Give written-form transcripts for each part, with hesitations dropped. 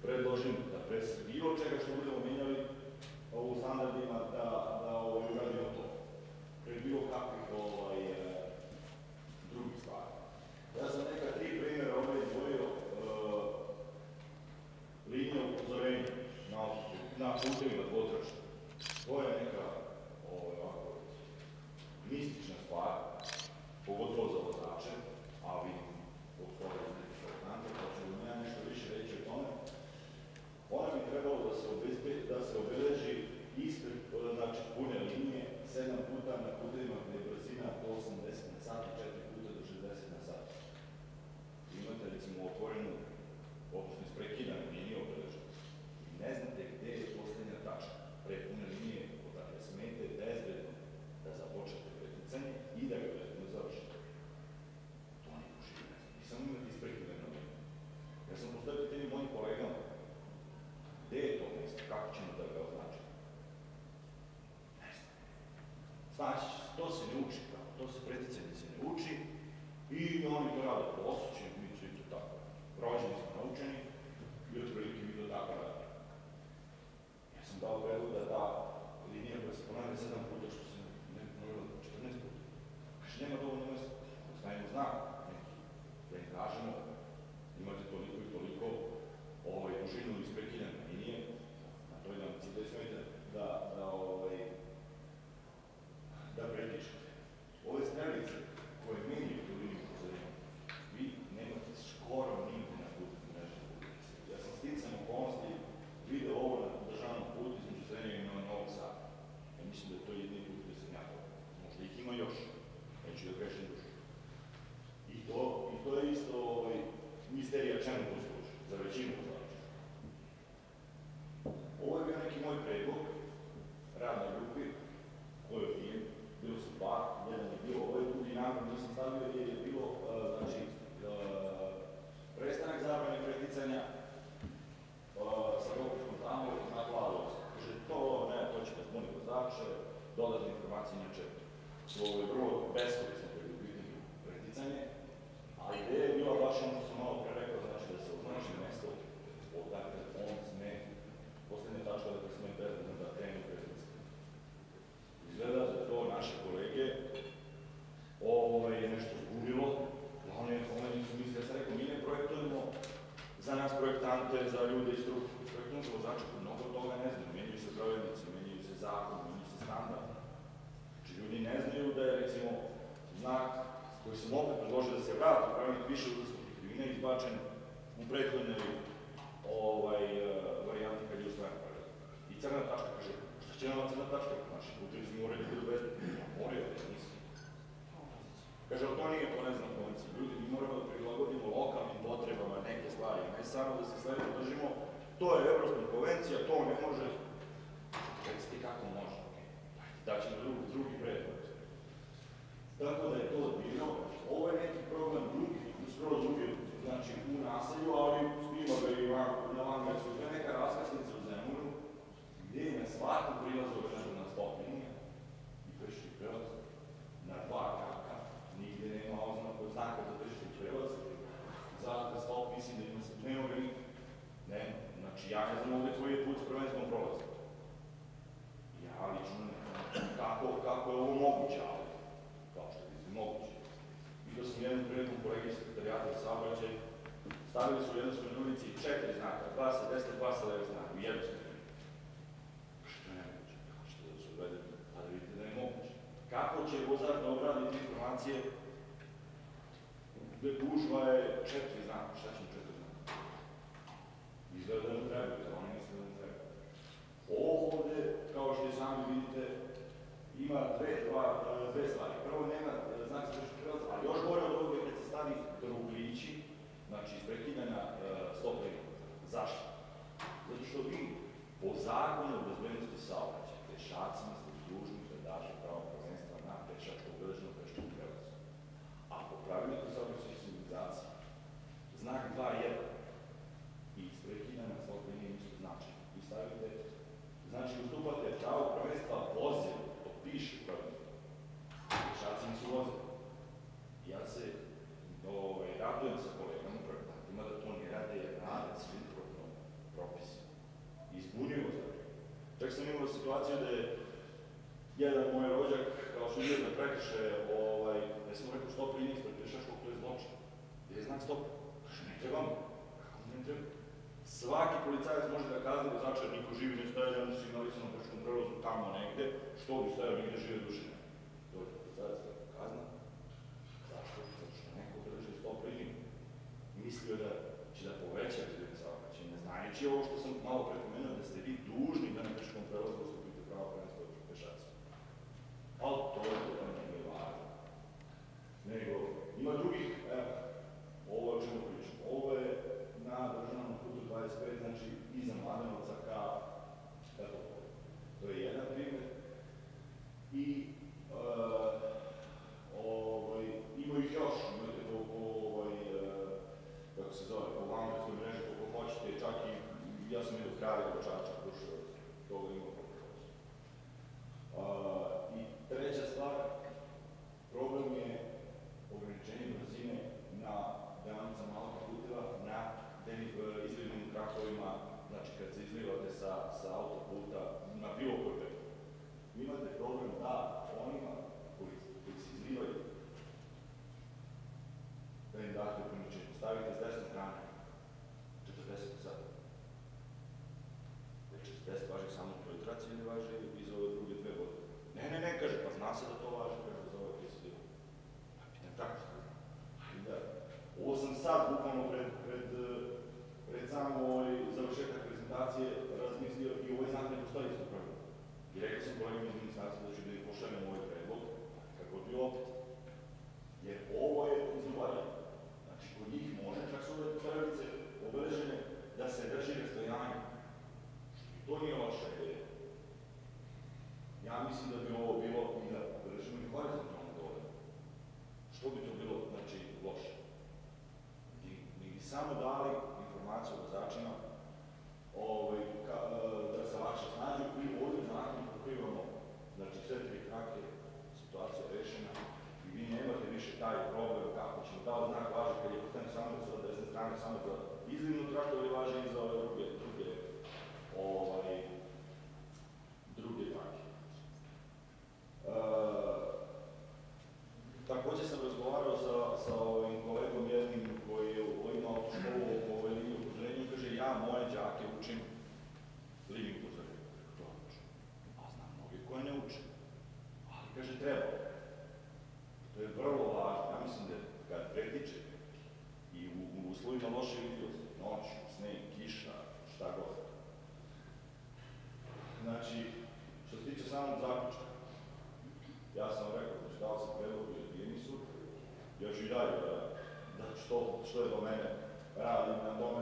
predložim da pre bilo čega što budemo menjali u standardima da uradimo to. Pre bilo kakvih drugih stvari. Ja sam neka 3 primjera ovdje izdvojio linija upozorenja na putevima dvotračna. To je neka mistična stvar, pogotovo za vozače, ali od toga iz nekih projektanta, pa ću ja nešto više reći o tome. Ona bi trebalo da se obeleži ispred, znači pune linije, 7 puta na putevima gde je brzina do 80 na sat i 4 puta do 60 na sat. Imate recimo otvorenu, odnosno isprekidanu liniju obeleženu. I ne znate gde je poslednja tačka pre pune linije, odakle smete bezbedno da započete preticanje i da ga bezbedno završite. To niko živi ne zna. I samo imate isprekidanu liniju. Ja sam postavio pitanje mojim kolegama, gde je to mesto, kako ćemo da ga označimo? Ne znam. Znači, to se ne uči, to se preticanje se ne uči i oni to rade po osjećaju, mi su i to tako. Rođeni smo naučeni i otprilike mi to tako rade. Ja sam dao predlog da ta linija koja se ponavlja 7 puta, što se ne bi ponovila 14 puta. Kaže, nema dovoljno mesta. Stavimo znak neki, da im kažemo, imate toliko i toliko dužinu isprekidane linije, na toj dinamici da smete da pretičete. Ove strelice koje menjaju tu liniju upozorenja, vi nemate skoro nigde na putnim mrežnim putnice. Ja sam sticam okolnosti video ovo na državnom putu između Zrenjanina i Novog Sada. Ja mislim da je to jedini put gde sam ja to. Možda ih ima još, neću da grešim dušu. I to je isto misterija čemu to služi, za većinu vozača. Ovo je bio neki moj predlog, radnoj grupi, koji je odbijen, bilo su 2, jedan je bilo, ovaj drugi namjer nisam stavio jer je bilo, znači, prestanak zabrane preticanja sa dopuštom tamo na glavu. Kaže, to će da zbuni vozače, dodatne informacije, inače, to je vrlo beskorisno kada je u pitanju preticanje, a ideja je bila baš ono što sam malo pre rekao, znači da se označi mesto odakle on sme, poslednja tačka dakle sme bezbedno da krenu preticanje. Izgleda da to naše kolege je nešto zbunilo, oni nisu misli, ja sam rekao, mi ne projektujemo za nas projektante, za ljude iz struke, projektujemo za vozače koji mnogo toga ne znaju, menjaju se pravilnici, menjaju se zakon, menjaju se standard. Znači, ljudi ne znaju da je, recimo, znak koji sam opet predložio da se vrati pravilnik više uzastopnih krivina izbačen u prethodnoj varijanti kad je usvojen pravilnik. I crna tačka kaže, šta će nama crna tačka? Naši putevi su morali da budu bezbedni. Ja moraju da nisam. Kaže, ali to nije, to ne znam konvencija. Ljudi, mi moramo da prilagodimo lokalnim potrebama neke stvari, ne samo da se stvarno držimo, to je Evropska konvencija, to ne može. Recite kako može, daćemo drugi predlog. Tako da je to odbijeno. Ovo je neki problem drugi, skoro drugi, znači u naselju, ali snima ga i na Vangarsku. To je neka raskrsnica u Zemunu, gde je na svakom prilazu određena stop linija i pešni prelaz na 2 kraka. Nigde nema znaka za pešni prelaz. Za stop mislim da ima se dnevno nikad. Nema. Znači ja ne znam ovde koji je put s prvenstvom prolaza. Ja lično ne znam kako je ovo moguće, ali kao što je moguće. Vidio sam jednom prilikom kolegi sekretarijata za saobraćaj, stavili su u jednostavnoj ulici 4 znaka, 2 sa desne, 2 sa leve znaka, u jednostavnoj ulici. Što je nemoguće? Kako ćete da se uvedete? Pa da vidite da je moguće. Kako će vozač da obradi te informacije? Gužva je 4 znaka, šta će mu 4 znaka? Izgleda da mu trebaju, da oni misle da mu trebaju. Ovde, kao što i sami vidite, ima dve stvari. Prvo, nema znak za pešni prelaz, ali još gore od ovoga kad se stavi druglići, znači isprekidanja stop linija. Zašto? Zato što vi po zakonu o bezbednosti saobraćaja pešacima ste dužni da daže pravo prvenstva na pešačko obeleženo peščkom prelazu. A po pravilniku saobraćajne signalizacije znak 2.1 i isprekidanja stop linija nisu značajni. Vi stavite, znači ustupate pravo prvenstva vozilu, to piše u pravilniku. Pešaci nisu vozili. Ja se radujem sa kolegama projektantima da to ne rade jer rade svi protivno situaciju da je jedan moj rođak, kao sudio za prekršaje, ja sam mu rekao stop linije ispred pešačkog, to je zločin. Gdje je znak stop? Kaže, ne trebam. Kako ne treba? Svaki policajac može da kazni vozača, jer niko živi ne stoja na signalisanom pešačkom prelazu tamo negde, što bi stojao negde žive duše ne. Dođe policajac da kazna. Zašto? Zato što neko drži stop liniju. Mislio da će da poveća bezbedni saobraćaj, ne znajući ovo što sam malo prepomenuo, da ste vi dužni da na pešačkom prelazu ustupite pravo prvenstva pešacima. Ali to nije važno. Nego, ima drugih, ovo je o čemu pričam. Ovo je na državnom putu 25, znači iza Mladenovca ka Petopolu. To je jedan primjer. I ima ih još, imate to kako se zove, po vangarskoj mreži, koliko hoćete, čak i ja sam idu Kraljevo, Čačak, Kruševac, toga ima koliko hoćete. I treća stvar, problem je ograničenje brzine na deonicama autoputeva, na izlivnim trakovima, znači kad se izlivate sa autoputa na bilo koji put. Imate problem da onima koji se izlivaju, da im date ograničenje. Stavite s desne strane 40 sata. Jer 40 važi samo u toj traci ili važi i za ove druge dve godine. Ne, kaže, pa zna se da to važi, kaže, za ove koji se izlivaju. Pa pitan tako što zna. Ovo sam sad, bukvalno pred sam završetak prezentacije razmislio i ovaj znak ne postoji isto pravilo. I rekao sam kolegama iz ministarstva da ću da ih pošaljem ovaj predlog, kako bi opet. Jer ovo je izgovarjeno. Znači, kod njih može, čak su ove strelice obeležene da se drži rastojanje. I to nije loša ideja. Ja mislim da bi ovo bilo i da držimo i horizontalno dole. Što bi to bilo, znači, loše? Mi bi samo dali informaciju o vozačima da se lakše snađu i ovim zakonom pokrivamo, znači, sve tri trake, situacija je rešena i vi nemate više taj problem kako ćemo dao znak važi kad je postavljeno samo sa desne strane, samo za izlivnu traku ili važi i za ove druge trake. Takođe sam razgovarao sa kolegom jednim koji je imao autoškolu u ovoj liniji upozorenja i kaže ja moje đake učim liniju upozorenja. To učim. A znam mnogi koje ne uče. Ali kaže treba. To je vrlo važno. Ja mislim da kad pretiče i u uslovima loše vidljivosti, noć, sneg, kiša, šta god. Znači, što se tiče samog zaključka, ja sam rekao, znači dao sam predlog i odbijeni su, ja ću i dalje da što je do mene radim na tome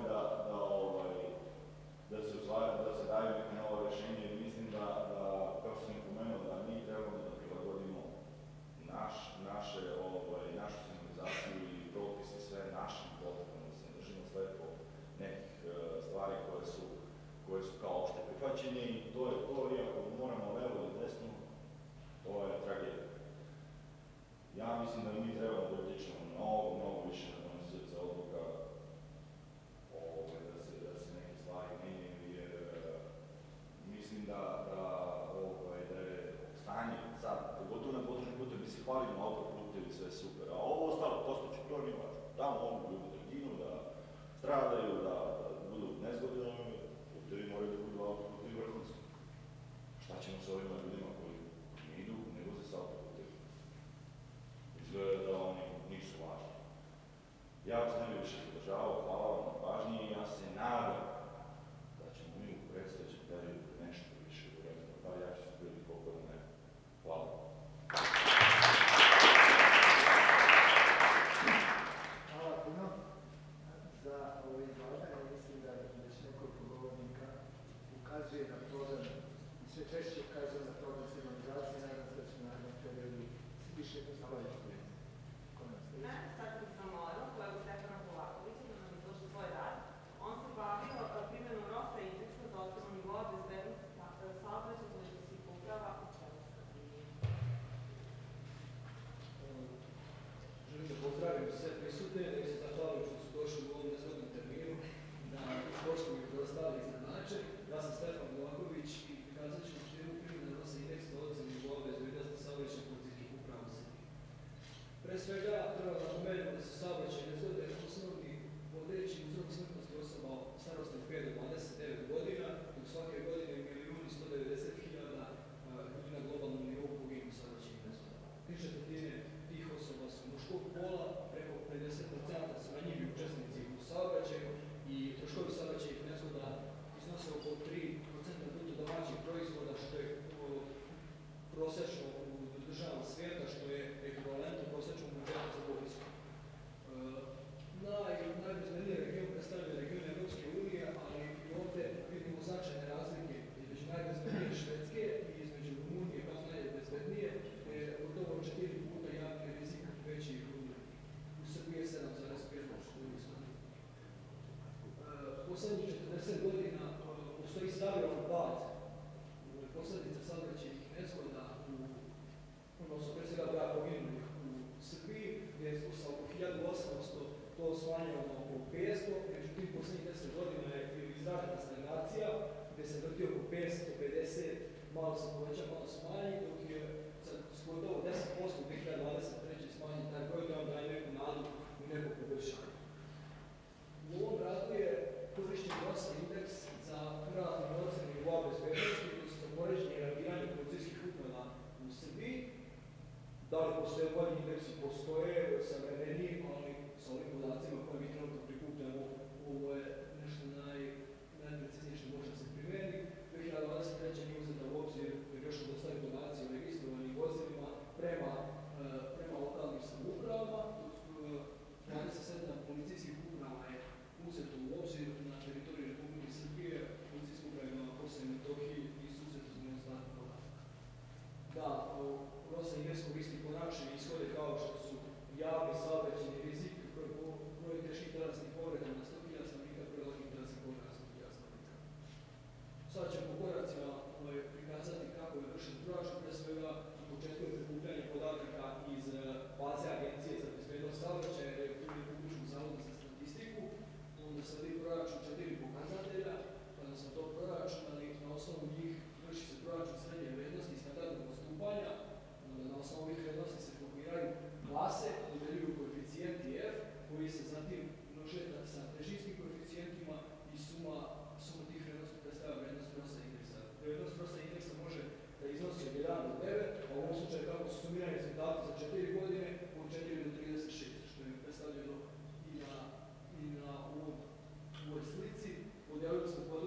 da se daju neke nove rešenje i mislim da, kao što sam pomenuo, da mi trebamo da prilagodimo našu signalizaciju i propise sve našim potrebama, da se ne držimo slepo nekih stvari koje su kao opšte prihvaćenje i to je to, iako moramo levo ili desno, to je tragedija. Ja mislim da mi trebamo da utičemo mnogo više na donosioce odluka da se neke stvari menjaju, jer mislim da je stanje sad, pogotovo na područnim putem, mi se hvalimo autoputevi, sve super, a ovo ostalo, postojeće, to nije važno. Tamo mogu ljudi da ginu, da stradaju, da budu nezgodni, putevi moraju da budu autoputevi vrhunski. Šta ćemo sa ovima ljudima koji ne idu, ne voze sa autoputevi? Izgleda da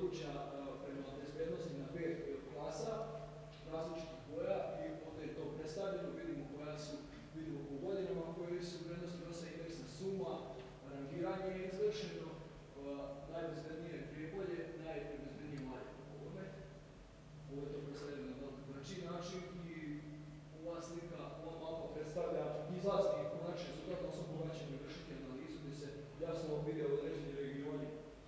područja prema bezbednosti na 5 klasa različitih boja i onda je to predstavljeno, vidimo po godinama koje su vrednosti nosa indeksa suma, rangiranje je izvršeno, najbezbednije je Prijepolje, najbezbednije Malje po ovome. Ovo je to predstavljeno na malo drugačiji način i ova slika, ova mapa predstavlja izlazni konačni rezultat, odnosno koga ćemo vršiti analizu gdje se jasno vide određeni regioni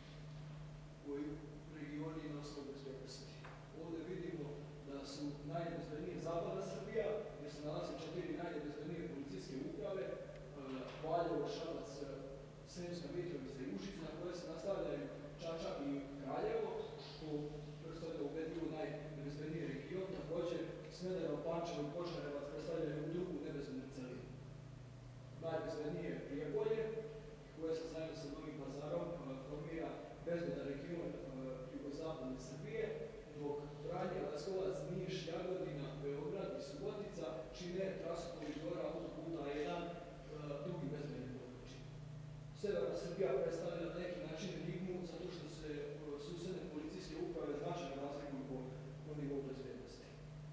na osnovu bezbednosti. Ovdje vidimo da su najbezbednije zapadna Srbija, gdje se nalaze 4 najbezbednije policijske uprave, Valjevo, Šabac, Sremska Mitrovica i Užice, na koje se nastavljaju Čačak i Kraljevo, što predstavlja ubedljivo najbezbedniji region. Također, Smederevo, Pančevo i Požarevac predstavljaju drugu nebezbednu celinu. Najbezbednije je Prijepolje, koje se zajedno sa Novim Pazarom formira bezbedan region jugozapadne Srbije, dok Vranje, Leskovac, Niš, Jagodina, Beograd i Subotica čine trasu koridora autoputa 1 drugi bezbedni područje. Severna Srbija predstavlja na neki način enigmu zato što se susedne policijske uprave značajno razlikuju po nivou bezbednosti.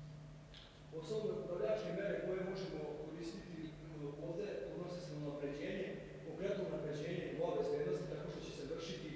Osnovne upravljačke mere koje možemo koristiti ovde odnose se na unapređenje, konkretno unapređenje nivoa bezbednosti tako što će se vršiti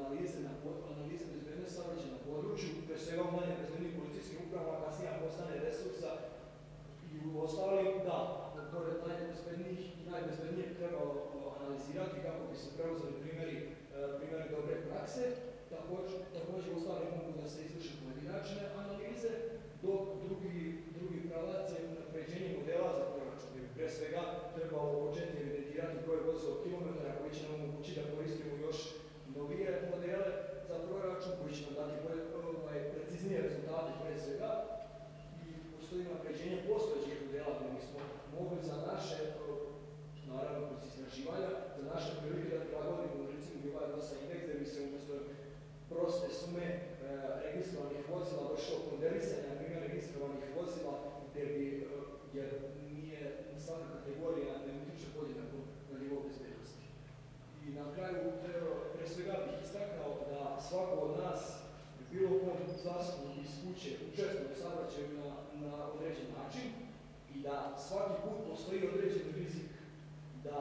analize bezbednosti saobraćaja na području, pre svega u manje bezbednih policijskih uprava, kasnije postane resursa i u ostalim, da, pored najbezbednijeg trebalo analizirati kako bi se preuzeli primjeri dobre prakse. Također u ostalim mogu da se izvrše pojedinačne analize, dok drugi pravac je unapređenje modela za proračun. Pre svega trebalo početi evidentirati broj vozila kilometara koji će nam omogućiti da koristimo još novije modele za proračun koji će nam dati preciznije rezultate pre svega i postoji unapređenje postojećih modela gdje mi smo mogli za naše, naravno kroz istraživanja, za naše prilike da prilagodimo recimo nivoa nosa indeks gdje bi se umjesto proste sume registrovanih vozila došlo ponderisanja, na primjer registrovanih vozila gdje bi, jer nije svaka kategorija ne utiče podjednako na nivo bezbednosti. I na kraju, pre svega bih istakao da svako od nas bilo kom zaslugu iz kuće učestvuje u saobraćaju na određen način i da svaki put postoji određeni rizik da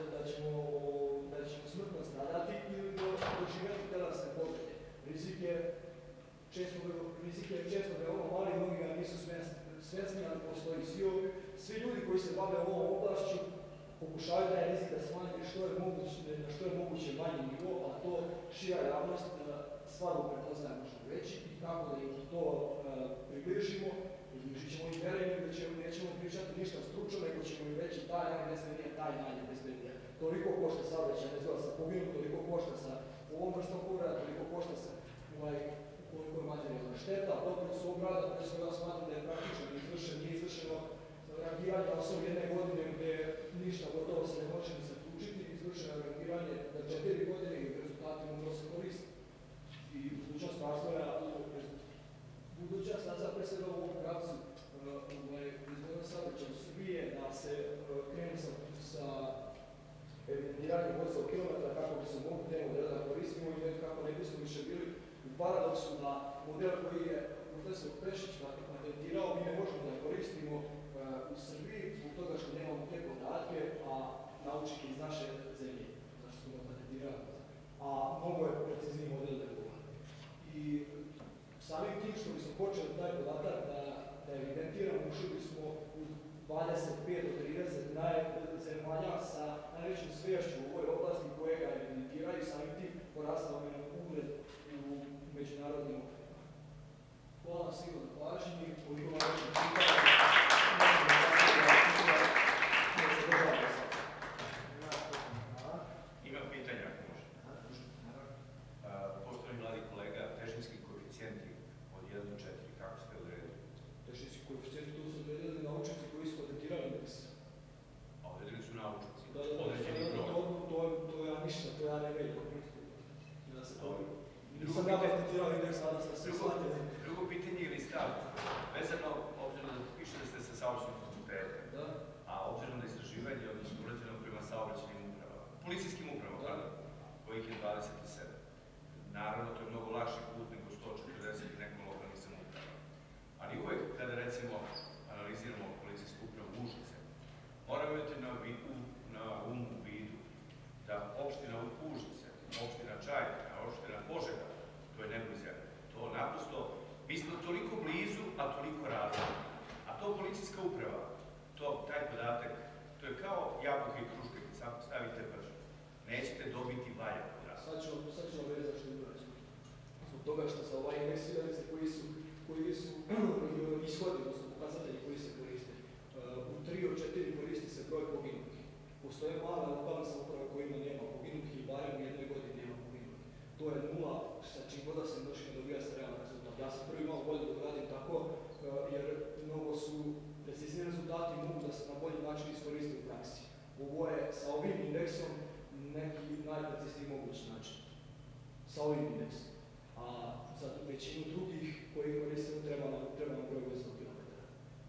ćemo smrtno stradati ili doživjeti telesne povrede. Rizik je često veoma mali, mnogi ga nisu svesni, ali postoji svi ljudi koji se bave ovom oblašću pokušavaju taj rizik da smanje na što je moguće manji nivo, a to šira javnost stvarno prepoznaje, možemo reći, i kako da im to približimo, približit ćemo im verenju da nećemo pričati ništa stručno, nego ćemo im reći taj najbezbednija, taj najbezbednija. Toliko košta saobraćaj, ne zove sa poginu, toliko košta sa ovom vrstom povreda, toliko košta sa koliko je materijalna šteta, doprinos svog rada, pre svega smatram da je praktično nije izvršeno rangiranje osnovu jedne godine gde ništa gotovo se ne može ni zaključiti, izvršeno rangiranje za 4 godine i rezultati mogu se koristiti. I budućnost razvoja, budućnost razvoja pre svega u ovom pravcu bezbednosti saobraćaja u Srbije, da se krene sa evidentiranjem vozila kilometra kako bi se mogli te modele da koristimo i kako ne bismo više bili u paradoksu da model koji je profesor Pešić patentirao mi ne možemo da koristimo u Srbiji zbog toga što nemamo te podatke, a naučnik iz naše zemlje, zašto smo ga patentirali. A mnogo je precizniji model delovan. I samim tim što bismo počeli taj podatak da evidentiramo, ušli bismo u 25 do 30 zemalja sa najvećim svešću u ovoj oblasti koje ga evidentiraju, samim tim porastao je ugled u međunarodnim okvirima. Hvala vam svima na pažnji, koliko vam je pitanje. Imam pitanja, ako može. Poštovani mladi kolega, težinski koeficijenti od 1 do 4, kako ste odredili? Težinski koeficijenti tu su odredili naučnici koji su patentirali indeks. A odredili su naučnici? To ja ništa, to ja ne veljko. Nisam ja patentirao indeks, nadam se da se shvatili. Drugo pitanje ili stav, vezano, obzirom da piše da ste sa saobraćajnim fakultetom, a obzirom da istraživanje, odnosno urađeno prema saobraćajnim upravama, policijskim upravama, kojih je 27. Naravno, to je mnogo lakši put policijska uprava, taj podatak, to je kao jabuka i kruška, kad stavite brže. Nećete dobiti valjan podatak. Sad ću vam reći zašto je urađeno. Zbog toga što sa ovaj indeksiranice koji su ishodi, odnosno pokazatelji koji se koriste, u 3 od 4 koristi se broj poginutih. Postoje male lokalne samouprave kojima nema poginutih i barem u jednoj godini nema poginutih. To je 0, sa čim god da se mnoši ne dobija se realan rezultat. Ja sam prvi malo bolje da uradim tako, jer mnogo su precizni rezultati mogu da se na bolji način iskoriste u praksi. Ovo je sa ovim indeksom neki najprecizniji mogući način. Sa ovim indeksom. A za većinu drugih koji koristimo treba nam broj veznog kilometara.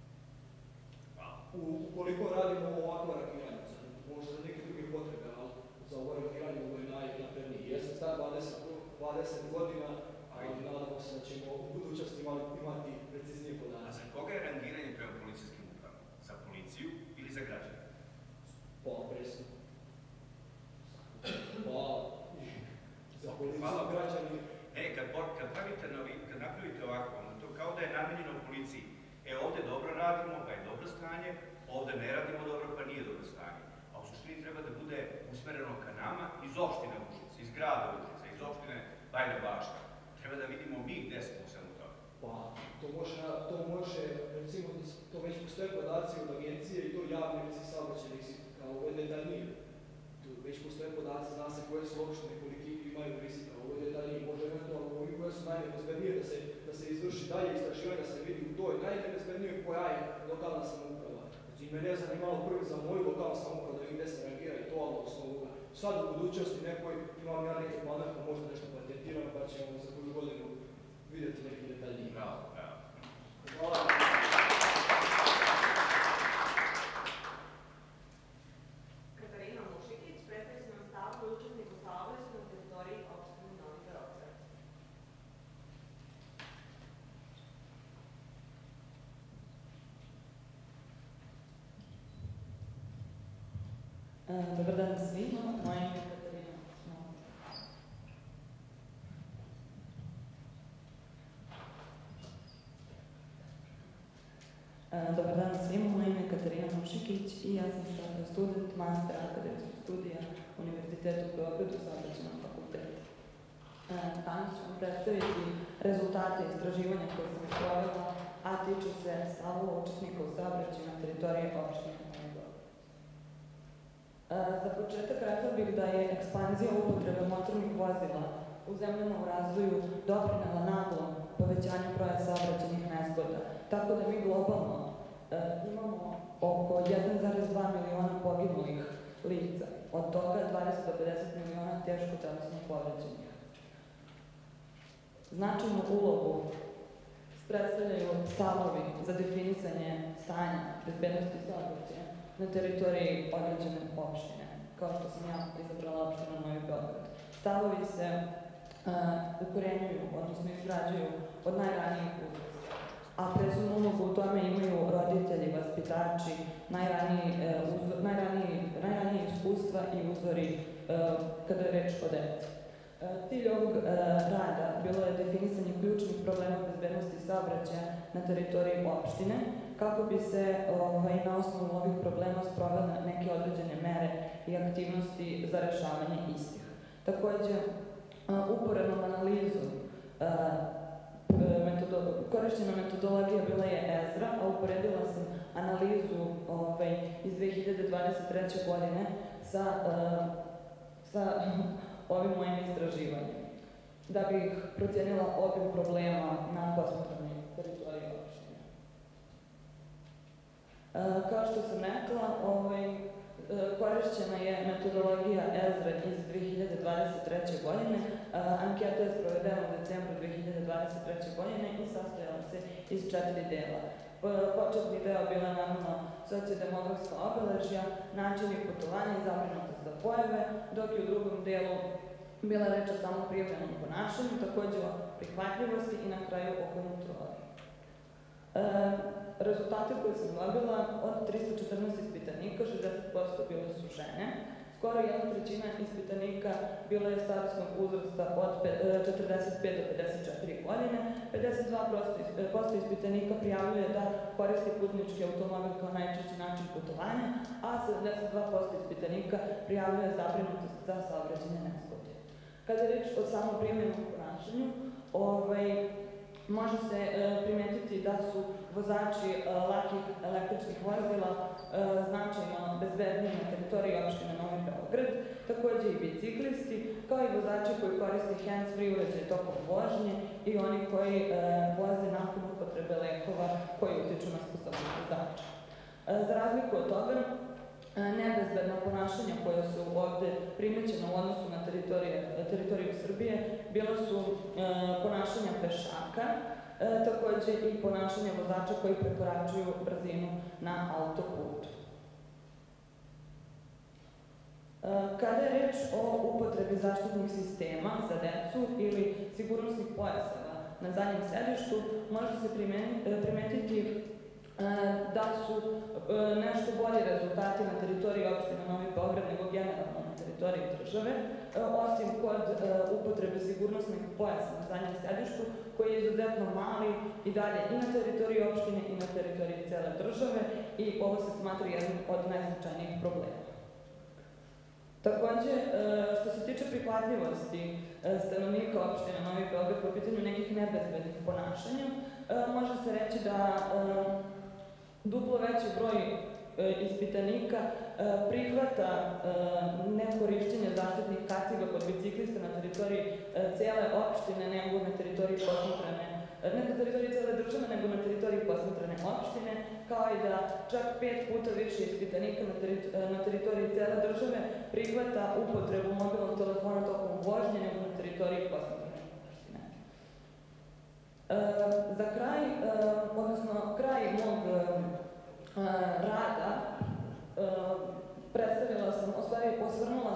Ukoliko radimo ovakvo rakiranje, možda za neke druge potrebe, ali za ovo rakiranje ovo je najnapredniji. Jesam star 20 godina, ali nadamo se da ćemo u budućnosti imati preciznije podatke. A za koga je rangiranje prema policijskim upravama? Za policiju ili za građane? Pa, presno. Pa, za policiju, građani. Kad napravite ovako, to kao da je namenjeno policiji. Ovde dobro radimo, pa je dobro stanje, ovde ne radimo dobro, pa nije dobro stanje. A u suštini treba da bude usmereno ka nama iz opštine Užice, iz grada Užice, iz opštine Bajina Bašta. Treba da vidimo mi gde smo u svemu toga. Pa, to može, recimo, to već postoje podaci od agencije i to javni rizik saobraćajnih kao ovo je detaljnije. Već postoje podaci, zna se koje su opštine, koliki imaju rizika, ovo je detaljnije, može eventualno ovi koje su najnebezbednije da se izvrši dalje istraživanje, da se vidi u toj najnebezbednije koja je lokalna samouprava. Znači, me ne zanimalo prvi za moju lokalnu samoupravu da vidim gde se reagira i to, ali osnovu ovoga. Sad u budućnosti nekoj imam ja neke planove, pa možda nešto patentiram, pa ćemo za koju godinu vidjeti neki detaljniji. Bravo, bravo. Hvala. Dobar dan svima, moje ime je Katarina. Dobar dan svima, moje ime je Katarina Mušikić i ja sam student mastera akademskog studija Univerziteta u Beogradu, Saobraćajnog fakulteta. Danas ću vam predstaviti rezultate istraživanja koje sam sprovela, a tiču se stavova učesnika u saobraćaju na teritoriji opštine Beograd. Za početak rekla bih da je ekspanzija upotrebe motornih vozila u zemljama u razvoju doprinela naglom povećanju broja saobraćajnih nezgoda, tako da mi globalno imamo oko 1,2 miliona poginulih lica, od toga 20 do 50 miliona teško telesno povređenih. Značajnu ulogu predstavljaju stavovi za definisanje stanja bezbednosti saobraćaja na teritoriji određene opštine, kao što sam ja izabrala opštinu Novi Beograd. Stavovi se ukorenjuju, odnosno izgrađuju od najranijih uzrasta, a presudnu ulogu u tome imaju roditelji, vaspitači, najranije iskustva i uzori kada je reč o deci. Cilj ovog rada bilo je definisanje ključnih problema bezbednosti saobraćaja na teritoriji opštine, kako bi se na osnovu ovih problema sprovele neke određene mere i aktivnosti za rešavanje istih. Takođe, uporednom analizu korišćena metodologija bila je EZRA, a uporedila sam analizu iz 2023. godine sa ovim mojim istraživanjem, da bih procijenila obim problema na posmatranoj teritoriji opštine. Kao što sam rekla, korišćena je metodologija EZRA iz 2023. godine. Anketa je sprovedena u decembru 2023. godine i sastojala se iz 4 dela. Početni deo bila naravno sociodemografska obeležja, načini putovanja i zabrinutost za pojave, dok je u drugom delu bila reč o samo prijavljenom ponašanju, takođe o prihvatljivosti i na kraju o kontroli. Rezultate koje sam dobila od 314 ispitanika, 60% bile su žene, skoro 1/3 ispitanika bila je starosnog uzrasta od 45 do 54 godine, 52% ispitanika prijavljuje da koristi putnički automobil kao najčešći način putovanja, a 72% ispitanika prijavljuje zabrinutost za saobraćajne nezgode. Kada je reč o samom primjerenom ponašanju, može se primetiti da su vozači lakih električnih vozila značajno bezbedniji na teritoriji opštine Novi Beograd, takođe i biciklisti, kao i vozači koji koriste hands-free uređaj tokom vožnje i oni koji voze nakon upotrebe lekova koji utiču na sposobnost vozača. Za razliku od toga, nebezbedna ponašanja koja su ovde primećena u odnosu na teritoriju Srbije bila su ponašanja pešaka, takođe i ponašanja vozača koji prekoračuju brzinu na autoputu. Kada je reč o upotrebi zaštitnih sistema za decu ili sigurnosnih pojaseva na zadnjem sedištu, može se primetiti da su nešto bolji rezultati na teritoriji opštine Novi Beograd nego generalno na teritoriji države, osim kod upotrebe sigurnosnih pojasa na zadnjem sedištu, koji je izuzetno mali i dalje i na teritoriji opštine i na teritoriji cele države i ovo se smatra jednim od najznačajnijih problema. Takođe, što se tiče prihvatljivosti stanovnika opštine Novi Beograd po pitanju nekih nebezbednih ponašanja, može se reći da duplo veći broj ispitanika prihvata nekorišćenje zaštitnih kaciga kod biciklista na teritoriji cele opštine nego na teritoriji posmatrane, ne na teritoriji cele države, nego na teritoriji posmatrane opštine, kao i da čak 5 puta više ispitanika na teritoriji cele države prihvata upotrebu mobilnog telefona tokom vožnje nego na teritoriji posmatrane opštine. Za kraj, odnosno kraj mog rada, osvrnula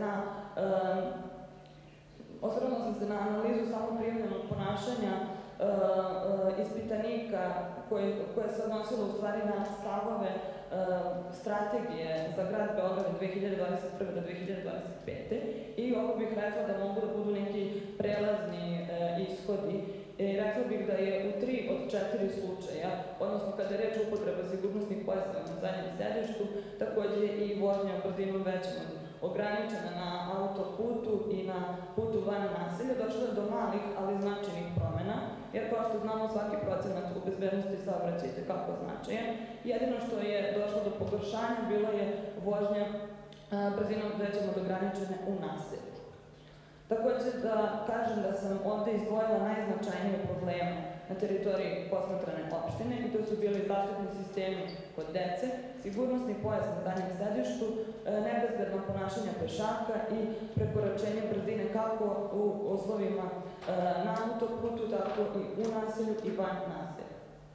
sam se na analizu samoprijavljenog ponašanja ispitanika koje se odnosilo u stvari na stavove strategije za grad Beograd 2021. do 2025. I ovo bih rekla da mogu da budu neki prelazni ishodi. Rekla bih da je u 3 od 4 slučaja, odnosno kada je reč o upotrebi sigurnosnih pojaseva na zadnjem sedištu, takođe i vožnja brzinom većom od ograničena na autoputu i na putu van naselja, došlo je do malih, ali značajnih promena, jer kao što znamo svaki procenat u bezbednosti saobraćaja je kako značajan. Jedino što je došlo do pogoršanja bilo je vožnja brzinom većom od ograničene u naselju. Takođe da kažem da sam ovde izdvojila najznačajnije probleme na teritoriji posmatrane opštine i to su bili zaštitni sistemi kod dece, sigurnosni pojas na zadnjem sedištu, nebezbedno ponašanje pešaka i prekoračenje brzine kako u uslovima na autoputu, tako i u naselju i van naselja.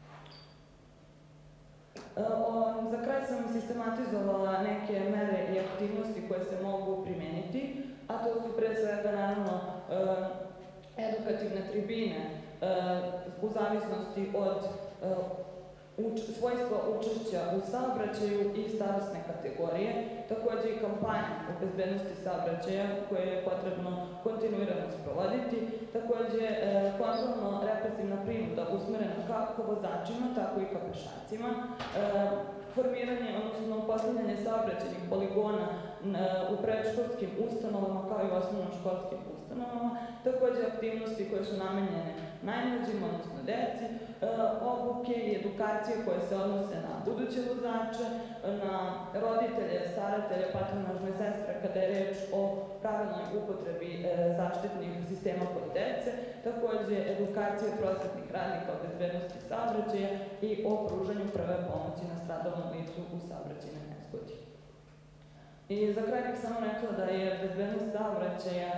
Za kraj sam sistematizovala neke mere i aktivnosti koje se mogu primeniti, a to su pre svega naravno edukativne tribine u zavisnosti od svojstva učešća u saobraćaju i starosne kategorije, takođe i kampanje o bezbednosti saobraćaja koje je potrebno kontinuirano sprovoditi, takođe kontrolno-represivna prinuda usmerena kako vozačima, tako i ka pešacima, formiranje, odnosno postavljanje saobraćajnih poligona u predškolskim ustanovama kao i osnovnoškolskim ustanovama, takođe aktivnosti koje su namenjene najmlađima, odnosno deci, obuke i edukacije koje se odnose na buduće vozače, na roditelje, staratelje, patronažne sestre kada je reč o pravilnoj upotrebi zaštitnih sistema kod dece, takođe edukacije prosvetnih radnika o bezbednosti saobraćaja i o pružanju prve pomoći na stradalnom licu u saobraćajnoj nezgodi. I za kraj bih samo rekla da je bezbednost saobraćaja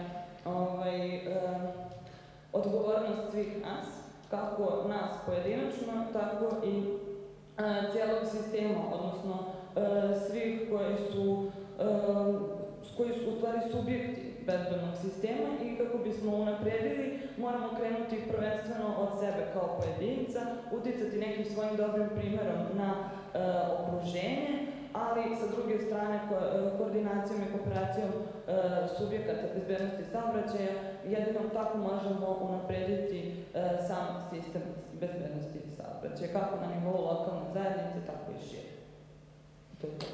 odgovornost svih nas, kako nas pojedinačno, tako i cijelog sistema, odnosno svih koji su u stvari subjekti bezbednog sistema i kako bismo unapredili, moramo krenuti prvenstveno od sebe kao pojedinca, uticati nekim svojim dobrim primerom na okruženje, ali sa druge strane koordinacijom i kooperacijom subjekata bezbednosti saobraćaja jedino tako možemo unaprediti sistem bezbednosti saobraćaja, kako na nivou lokalne zajednice, tako i šire. To je to.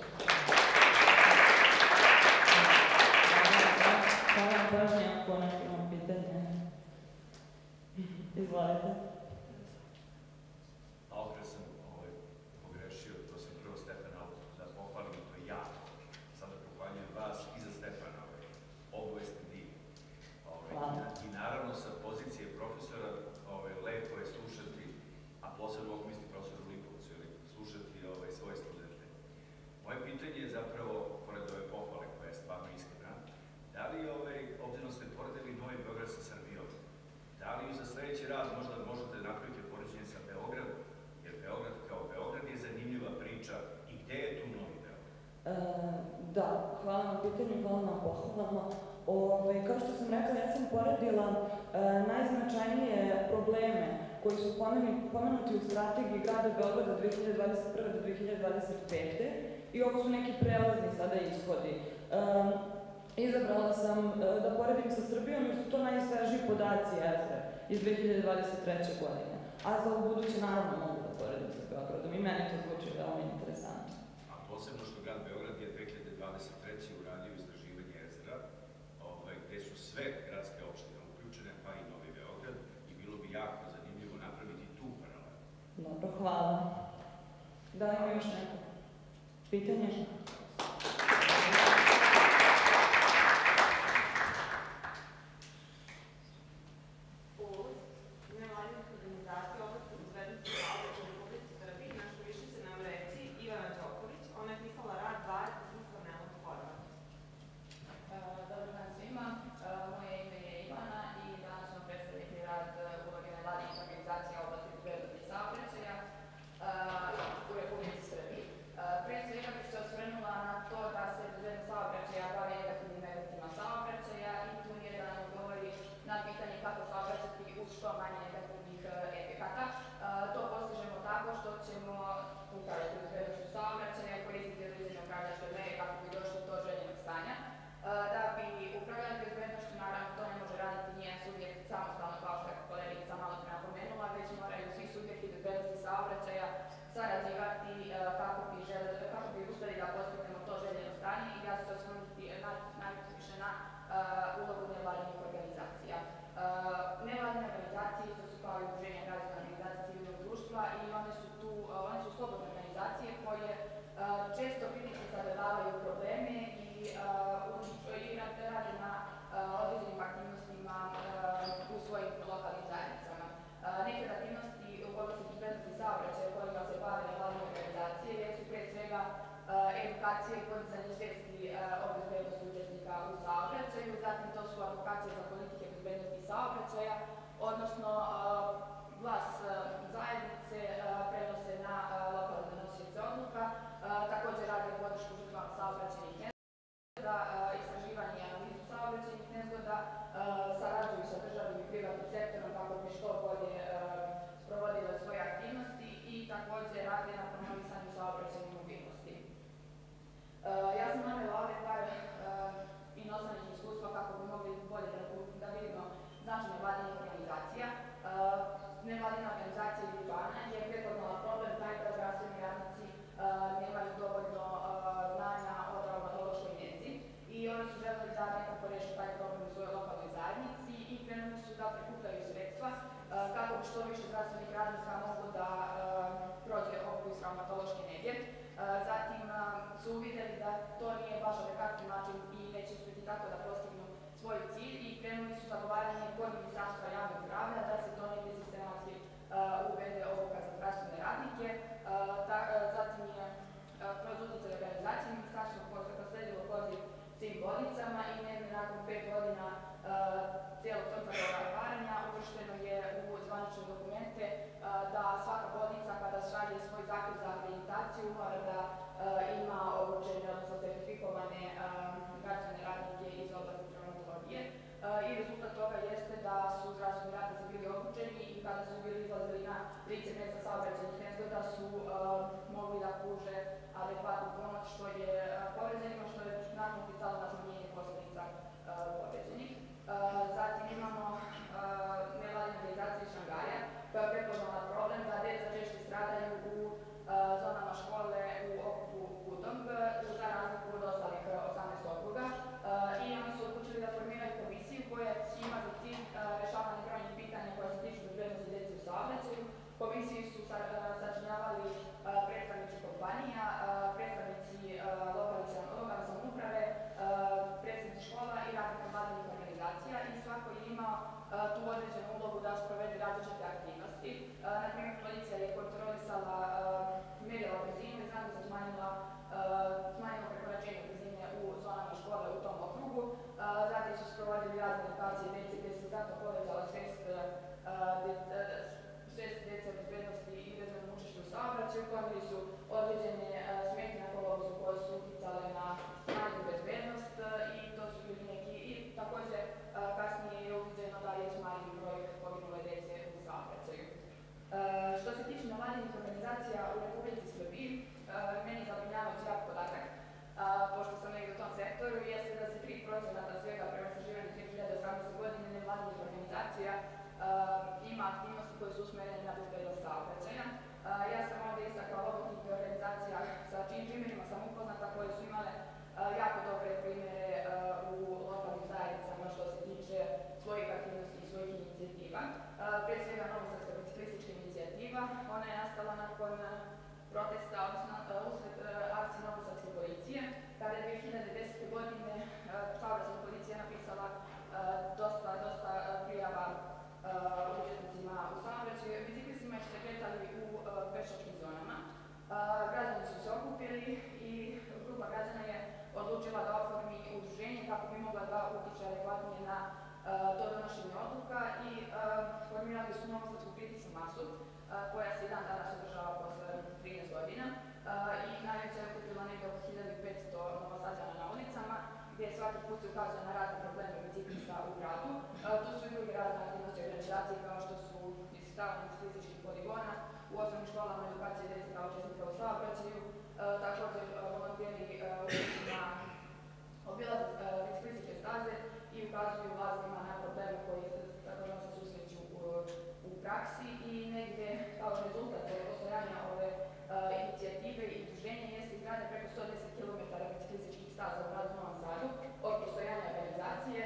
Hvala vam pažnje, ako neko ima pitanje. Izvolite. Malopre sam pogrešio, to sam prvo Stefana da pohvalim, to je ja. Sada pohvaljujem vas i za Stefana, oboje ste divni. I naravno sa pozicije profesora lepo je slušati, a posebno ovog misli profesor Lipovcu, slušati svoje studente. Moje pitanje je zapravo, pored ove pohvale koja je stvarno iskrena, da li, obzirom ste poredili Novi Beograd sa Srbijom, da li za sledeći rad možda možete napraviti poređenje sa Beogradom, jer Beograd kao Beograd je zanimljiva priča i gde je tu Novi Beograd? Da, hvala na pitanju, hvala na pohvalama. Kao što sam rekla, ja sam poredila najznačajnije probleme koji su pomenuti u strategiji grada Beograda 2021. do 2025. I ovo su neki prelazni sada ishodi. Izabrala sam da poredim sa Srbijom jer su to najsvežiji podaci EZRE iz 2023. godine. A za buduće naravno mogu da poredim sa Beogradom i meni to zvuči veoma interesantno. A posebno što grad Beograd je 2023. uradio istraživanje EZRA, gde su sve gradske opštine uključene, pa i Novi Beograd, i bilo bi jako zanimljivo napraviti tu paralelu. Dobro, hvala. Da li ima još neko pitanje? Zatim imamo nevladine organizacije Šangaja, koja imali su novosadsku kritičnu masu, koja se i dan danas održava posle 13 godina i najveća je okupila negdje oko 1500 novosađana na ulicama, gdje svaki put se ukazuje na razne probleme biciklista u gradu. Tu su i druge razne aktivnosti organizacije kao što su ispistavanje biciklističkih poligona, u osnovnim školama edukacije djece kao učesnika u saobraćaju, također volonteri na obilaze biciklističke staze i ukazuju vlastima na probleme koji se susreću u praksi i negdje kao rezultat postojanja ove inicijative i udruženja jeste izgradnja preko 110 km biciklističkih staza u gradu Novom Sadu od postojanja organizacije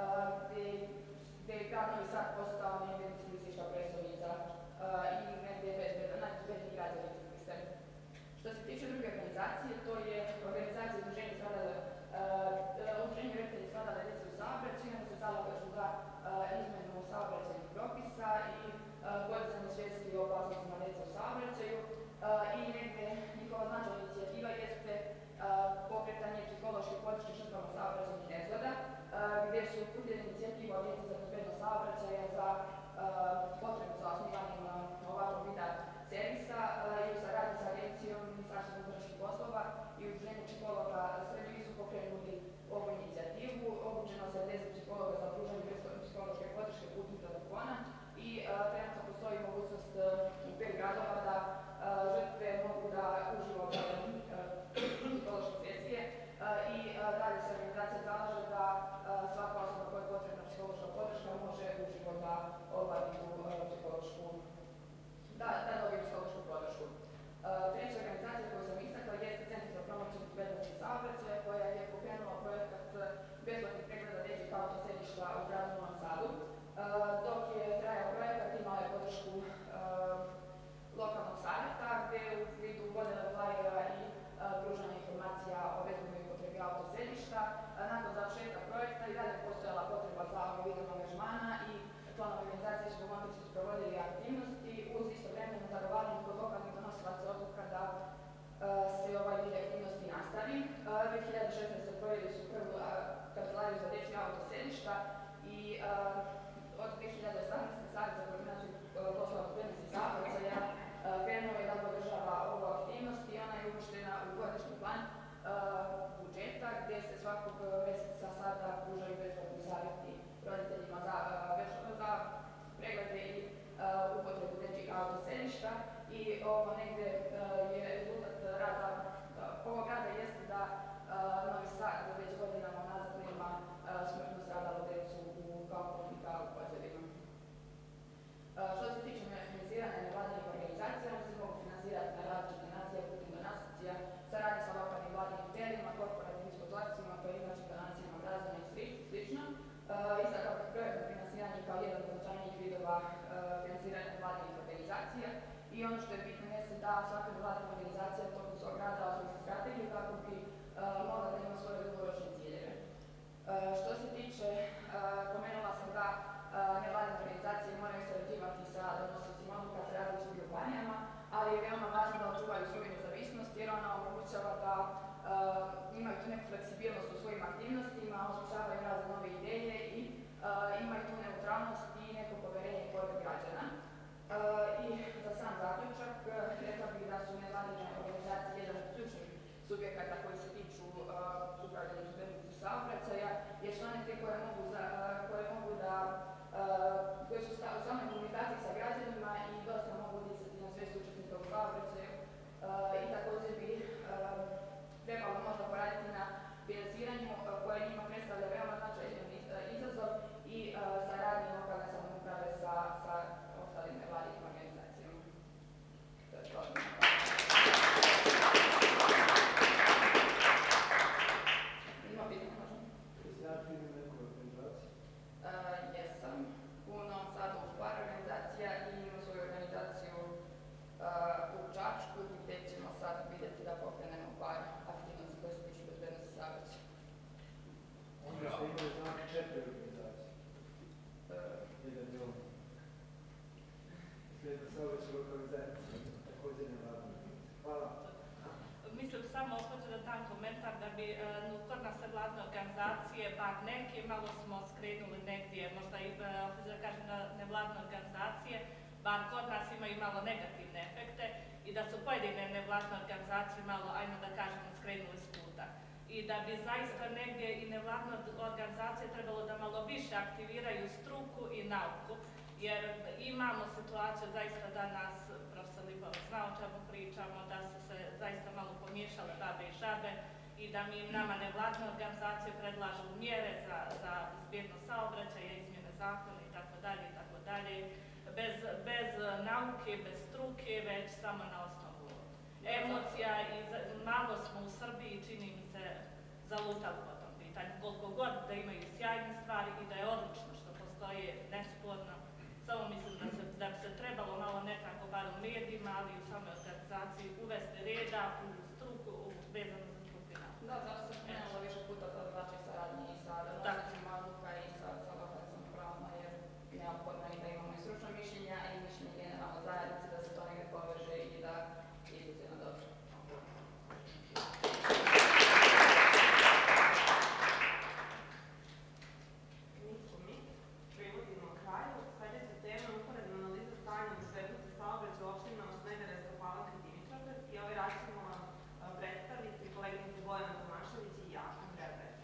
gdje je grad Novi Sad postao negdje biciklistička prestolnica i negdje najbezbedniji grad za bicikliste. Što se tiče druge organizacije, to je organizacija udruženja stradale udruženje roditelji stradale djece u saobraćaju, se zalažu za izmenu saobraćajnih propisa i podizanje svijesti o opasnostima djece u saobraćaju i negdje njihova značajna inicijativa jeste pokretanje psihološke podrške žrtvama saobraćajnih nezgoda, gdje su uputili inicijativu Agencije za bezbednost saobraćaja za potrebu za osnivanjem ovakvog vida servisa i u saradnji sa Agencijom Ministarstva unutrašnjih poslova i Udruženjem psihologa Srbije su pokrenuli ovu inicijativu. Obučeno se 10 psihologa za pružanje besplatne psihološke podrške putem telefona i trenutno postoji mogućnost u 5 gradova da žrtve mogu da uživo psihološke sesije i dalje se organizacija zalaže da svaka osoba koja je potrebna psihološka podrška može uživo da obavi tu psihološku da dobije psihološku podršku. Treća organizacija koju sam istakla jeste Centar za promociju bezbednosti saobraćaja koja je pokrenula projekat besplatnih pregleda dječjih autosedišta u gradu Novom Sadu. Dok je trajao projekat imao je podršku lokalnog savjeta gdje u vidu podjele flajera i pružanja informacija o bezbednoj upotrebi autosedišta. Nakon završetka projekta i dalje postojala potreba za ovim vidom angažmana i članovi organizacije su u kontekstu provodili aktivnosti uz istovremeno zagovaranje kod lokalnih donosilaca odluka da se ovaj vid aktivnosti nastavi. 2016. otvorili su prvu kancelariju za dječje autosedišta i od 2018. Savjet za koordinaciju poslova bezbednosti saobraćaja krenuo je da podržava ovu aktivnost i ona je uvrštena u godišnji plan budžeta gdje se svakog mjeseca sada pružaju besplatni savjeti roditeljima za preglede i upotrebu dječjih autosedišta i ovo negdje je rezultat rada ovog rada jeste da Novi Sad već godinama nazad nema smrtno stradalu djecu kao putnika u pozivima. Što se tiče financiranja nevladinih organizacija, one se mogu financirati na različite nacije putem donacija, saradnje sa lokalnim vladinim tijelima, korporativnim poslodavcima, pojedinačnim donacijama, razvojima i slično. Istakao bih projektno financiranje kao jedan od značajnijih vidova financiranja nevladinih organizacija i ono što je bitno jeste da svaka nevladina organizacija tokom svog rada osmisli strategiju kako bi mogla da ima svoje dugoročne ciljeve. Što se tiče, pomenula sam da nevladine organizacije moraju sarađivati sa donosicima odluka sa različitim kompanijama, ali je veoma važno da očuvaju svoju nezavisnost jer ona omogućava da imaju tu neku fleksibilnost u svojim aktivnostima, osmišljavaju razne nove ideje i imaju tu neutralnost i neko poverenje kod građana. I za sam zaključak, rekla bih da su nevladine organizacije jedan od ključnih subjekata koji se tiču upravljanja bezbednosti saobraćaja, jer su one te koje mogu da koje su u samoj komunikaciji sa građanima i dosta mogu utjecati na svijest učesnika u saobraćaju i također bi trebalo možda poraditi na financiranju koje njima predstavlja veoma značajan izazov i saradnji lokalne samouprave sa ostalim nevladinim organizacijama. To je to. Ima pitanje možda? Jeste aktivni u nekoj organizaciji? Jesam. U Novom Sadu u par organizacija i imamo svoju organizaciju u Čačku gdje ćemo sad vidjeti da pokrenemo par aktivnosti koje se tiču bezbednosti saobraćaja. Onda ste imali znači 4 organizacije. Jedan je on. Bezbedna saobraćaj lokalne zajednice, također nevladina. Hvala. mislim samo hoću da dam komentar da bi kod nas nevladne organizacije, bar neke, malo smo skrenuli negdje, možda i hoću da kažem nevladne organizacije, bar kod nas imaju malo negativne efekte i da su pojedine nevladne organizacije malo, ajmo da kažemo, skrenuli s puta. I da bi zaista negdje i nevladne organizacije trebalo da malo više aktiviraju struku i nauku, jer imamo situaciju zaista da nas, profesor Lipovac zna o čemu pričamo, da su se zaista malo pomiješale babe i žabe i da nama nevladne organizacije predlažu mjere za bezbjednost saobraćaja, izmjene zakona itd. Bez nauke, bez struke, već samo na osnovu emocija i malo smo u Srbiji, čini mi se, zalutali po tom pitanju. Koliko god da imaju sjajne stvari i da je odlično što postoje, nesporno, samo mislim da bi se trebalo malo nekako, bar u medijima, ali i u samoj organizaciji, uvesti reda u struku, vezano za struku i nauku. Da, zato se spomenula više puta to znači saradnje i sa donositeljima odluka i sa lokalnim samoupravama, jer neophodno je da imamo i stručno mišljenja i mišljenje generalno zajednice, da se to negdje poveže i da izbuti na dobro. Privodimo kraju. Sljedeća tema je uporedna analiza stanja bezbednosti saobraćaja u opštinama Smederevska Palanka i Dimitrovgrad i ovaj rad ćemo vam predstaviti koleginice Bojana Tomašević i ja, Andreja Brečević.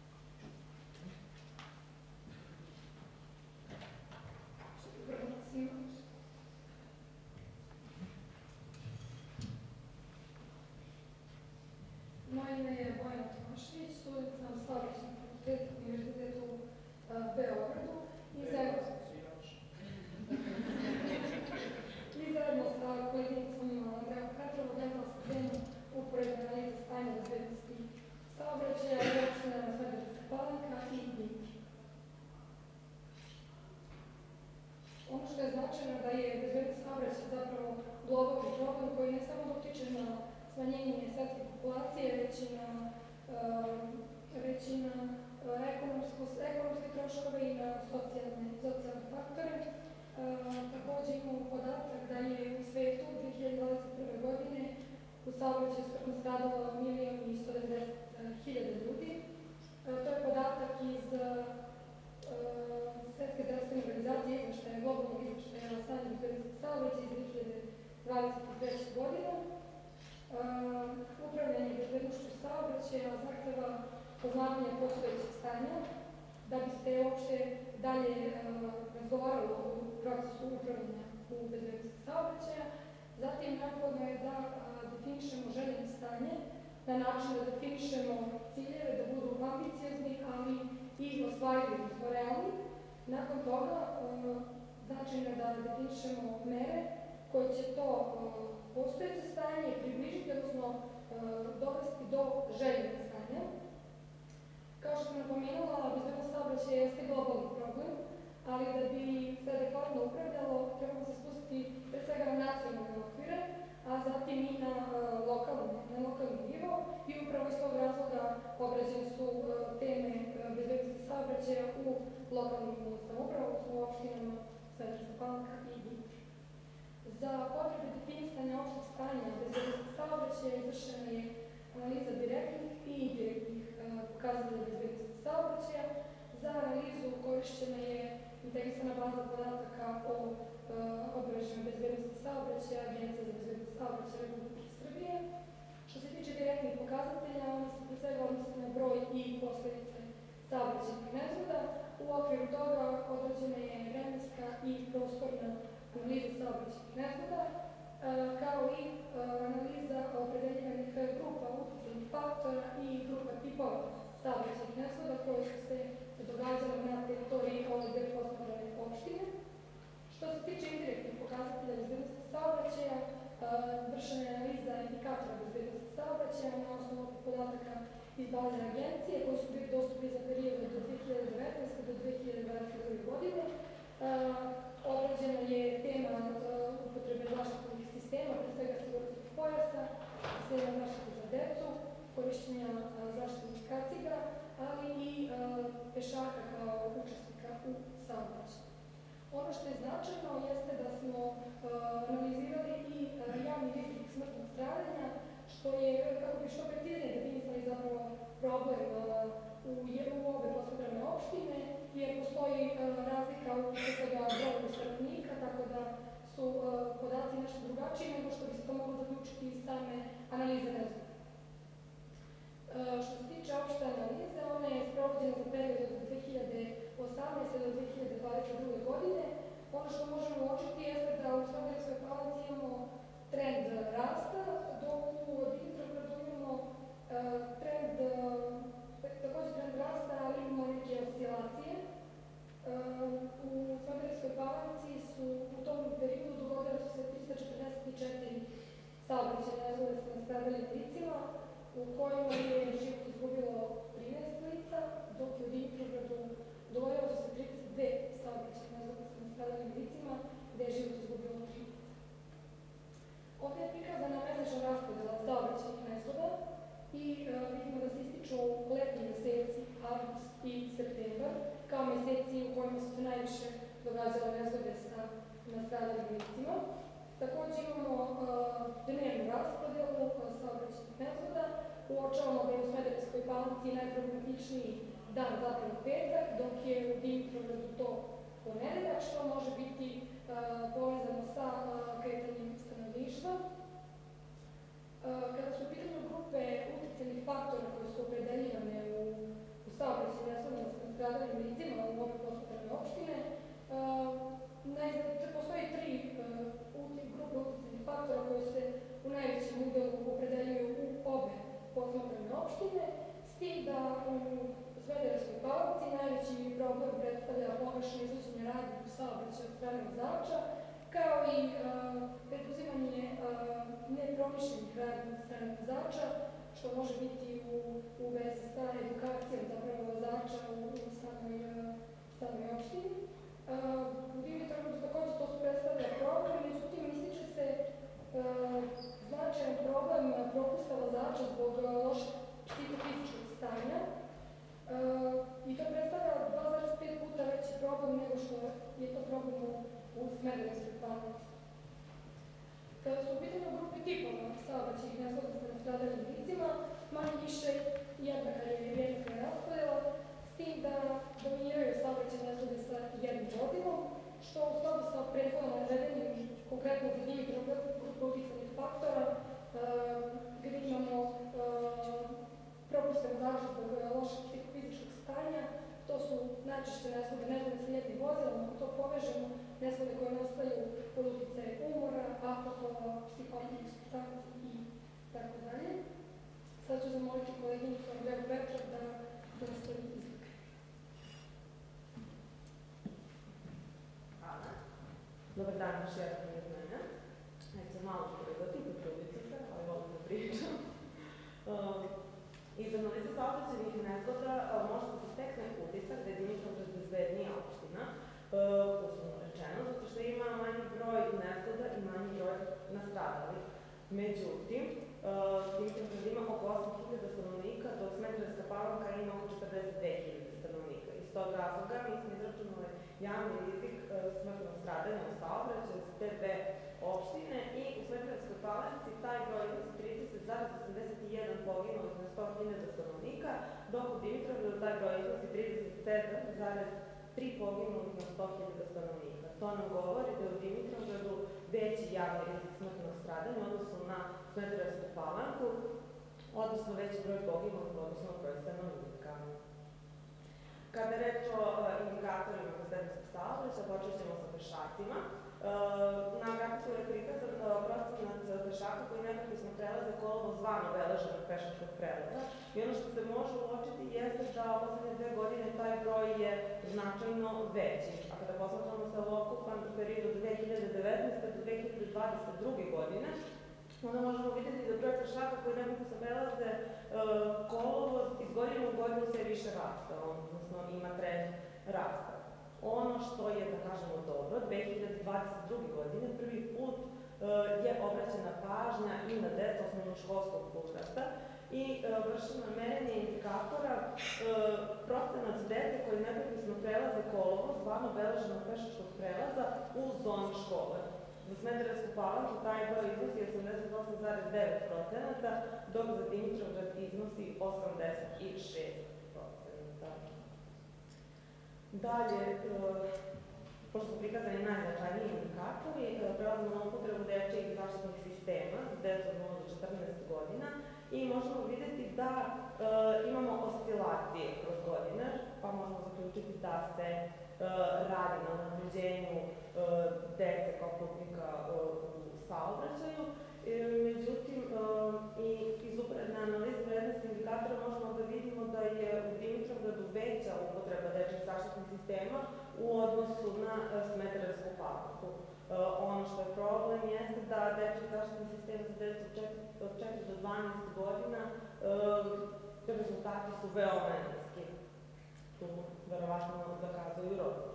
Moje ime je Bojana Tomašević, student sam saobraćajnog fakulteta Univerzitetu u Beogradu i zajedno sa koleginicom Andrejom Petrovom vedela sam temu uporedne analize stanja bezbednosti saobraćaja u opštinama Smederevska Palanka i Dimitrovgrad. Ono što je značajno da je bezbednost saobraćaja zapravo globalni problem koji ne samo dotiče na smanjenje svetske populacije, već i na ekonomske troškove i na socijalne faktore. Također imamo podatak da je u svetu 2021. godine u saobraćaju smrtno stradalo 1.190.000 ljudi. To je podatak iz Svetske zdravstvene organizacije izveštaja, globalnog izveštaja o stanju bezbednosti saobraćaja iz 2023. godine. Upravljanje bezbednošću saobraćaja zahteva poznavanje postojećeg stanja da biste uopšte dalje razgovarali o procesu upravljanja u bezbednosti saobraćaja. Zatim, neophodno je da definišemo željeno stanje na način da definišemo ciljeve, da budu ambiciozni, ali i ostvarivi, realni. Nakon toga, značajno je da definišemo mere koje će to postojeće stanje približiti, odnosno dovesti do željenog stanja. Kao što sam napomenula, bezbednost saobraćaja jeste globalni problem, ali da bi se adekvatno upravljalo, trebamo se spustiti pre svega na nacionalne okvire, a zatim i na lokalni nivo. I upravo iz tog razloga obrađene su teme bezbednosti saobraćaja u lokalnim samoupravama, u opštinama Smederevska Palanka i Dimitrovgrad. Za potrebe definisanja opšteg stanja bezbednosti saobraćaja izvršena je analiza direktnih i indirektnih pokazatelja bezbednosti saobraćaja. Za analizu korišćena je integrisana baza podataka o obeležjima bezbednosti saobraćaja Agencije za bezbednost saobraćaja Republike Srbije. Što se tiče direktnih pokazatelja, oni se pre svega odnose na broj i posledice saobraćajnih nezgoda. U okviru toga određena je vremenska i prostorna analiza saobraćajnih nezgoda, kao i analiza opredeljenih grupa utjecajnih faktora i grupa tipova saobraćajnih nezgoda koje su se događale na teritoriji ove dve posmatrane opštine. Što se tiče indirektnih pokazatelja bezbednosti saobraćaja, vršena je analiza indikatora bezbednosti saobraćaja na osnovu podataka iz baze agencije koji su bili dostupni za period od 2019. do 2022. godine. Obrađena je tema upotrebe zaštitnih sistema, pre svega sigurnosnih pojasa, sistema zaštite za decu, korišćenja zaštitnih kaciga, ali i pešaka kao učesnika u saobraćaju. Ono što je značajno jeste da smo analizirali i javni rizik smrtnog stradanja, što je su podaci nešto drugačiji nego što bi se to moglo zaključiti iz same analize nezgoda. Što se tiče opšte analize, ona je sprovođena za period od 2018. do 2022. godine. Ono što možemo uočiti jeste da u Smederevskoj Palanci imamo trend rasta, dok u Dimitrovgradu imamo takođe trend rasta, ali imamo neke oscilacije. U Smederevskoj Palanci su u tom periodu dogodile su se 344 saobraćajne nezgode sa nastradalim licima, u kojima je život izgubilo 13 lica, dok je u Dimitrovgradu dogodilo su se 32 saobraćajne nezgode sa nastradalim licima, gde je život izgubilo 3 lica. Ovdje je prikazana mesečna raspodela saobraćajnih nezgoda i vidimo da se ističu letnji meseci, avgust i septembar, kao meseci u kojima su se najviše događale nezgode sa nastradalim licima. Takođe imamo dnevnu raspodelu saobraćajnih nezgoda. Uočavamo da je u Smederevskoj Palanci najproblematičniji dan zapravo petak, dok je u Dimitrovgradu to ponedeljak, što može biti povezano sa kretanjem stanovništva. Kada su u pitanju grupe uticajnih faktora koje su opredeljivane u saobraćajnim nezgodama sa nastradalim licima u ove posmatrane opštine, postoji 3 grupe uticajnih faktora koje se u najvećem udelu opredeljuju u obe posmatrane opštine, s tim da u Smederevskoj Palanci najveći problem predstavlja pogrešno izvođenje radnji u saobraćaju od strane vozača, kao i preduzimanje nepromišljenih radnji od strane vozača, što može biti u vezi sa edukacijom zapravo vozača u samoj opštini. U Dimitrovgradu takođe to su predstavlja problem, međutim ističe se značajan problem propusta vozača zbog lošeg psihofizičkog stanja i to predstavlja 2,5 puta veći problem nego što je to problem u Smederevskoj Palanci. Kada su u pitanju grupe tipova saobraćajnih nezgoda sa nastradalim licima, manje više jednaka je raspodela, s tim da dominiraju saobraćajne nezgode sa jednim vozilom, što u skladu sa prethodno navedenim, konkretno za Dimitrovgrad, grupe uticajnih faktora, gde imamo propuste vozača zbog lošeg psihofizičkog stanja. To su najčešće nezgode sa jednim vozilom, ako to povežemo, nezgode koje nastaju pod uticajem umora, alkohola, psihotropnih supstanci i tako dalje. Sad ću zamoliti koleginicu Andreju Petra da nastavi izlike. Hvala. Dobar dan, još jedan iz mene. Neću malo pregledati, potruditi se, ali volim da pričam. Iz analize saobraćajnih nezgoda može da se stekne utisak da je Dimitrovgrad bezbednija opština, uslovno rečeno, zato što ima manji broj nezgoda i manji broj nastradalih. Međutim, Dimitrovgrad ima oko 8.000 stanovnika, dok Smederevska Palanka ima oko 42.000 stanovnika. Iz tog razloga mi smo izračunali javni rizik smrtnog stradanja u saobraćaju za te dve opštine i u Smederevskoj Palanci taj broj iznosi 30,81 poginulih na 100.000 stanovnika, dok u Dimitrovgradu taj broj iznosi 37,3 poginulih na 100.000 stanovnika. To nam govori da je u Dimitrovgradu veći javni rizik smrtnog stradanja u odnosu na Smederevsku Palanku, odnosno veći broj poginulih u odnosu na broj stanovnika. Kada je reč o indikatorima bezbednosti saobraćaja, počet ćemo sa pešacima. Na grafiku je prikazan procenat pešaka koji nepropisno prelaze kolovo zvano beleženog pešačkog prelaza i ono što se može uočiti jeste da u poslednje 2 godine taj broj je značajno veći. A kada posmatramo celokupan period od 2019. do 2022. godine, onda možemo vidjeti da broj pešaka koji nepropisno prelaze kolovo iz godine u godinu sve više raste, odnosno ima trend rasta. Ono što je, da kažemo, dobro, 2022. godine prvi put je obraćena pažnja i na decu osnovnoškolskog uzrasta i vršeno merenje indikatora procenat dece koji nepropisno prelaze kolovo, zvano beleženog pešačkog prelaza, u zoni škole. Za Smederevsku Palanku taj broj iznosi 88,9%, dok za Dimitrovgrad iznosi 86%. Dalje, pošto su prikazani najznačajniji indikatori, prelazimo pazimo na upotrebu dečijih zaštitnih sistema za decu od 0 do 14 godina i možemo vidjeti da imamo oscilacije kroz godine, pa možemo zaključiti da se radi na unapređenju dece kao putnika u saobraćaju. Međutim, i iz uporedne analize vrednosti indikatora možemo da vidimo da je u Dimitrovgradu veća upotreba dečjih zaštitnih sistema u odnosu na Smederevsku Palanku. Ono što je problem jeste da dečji zaštitni sistem za decu od 4 do 12 godina rezultati su veoma niski. Tu verovatno zakazuju roditelji.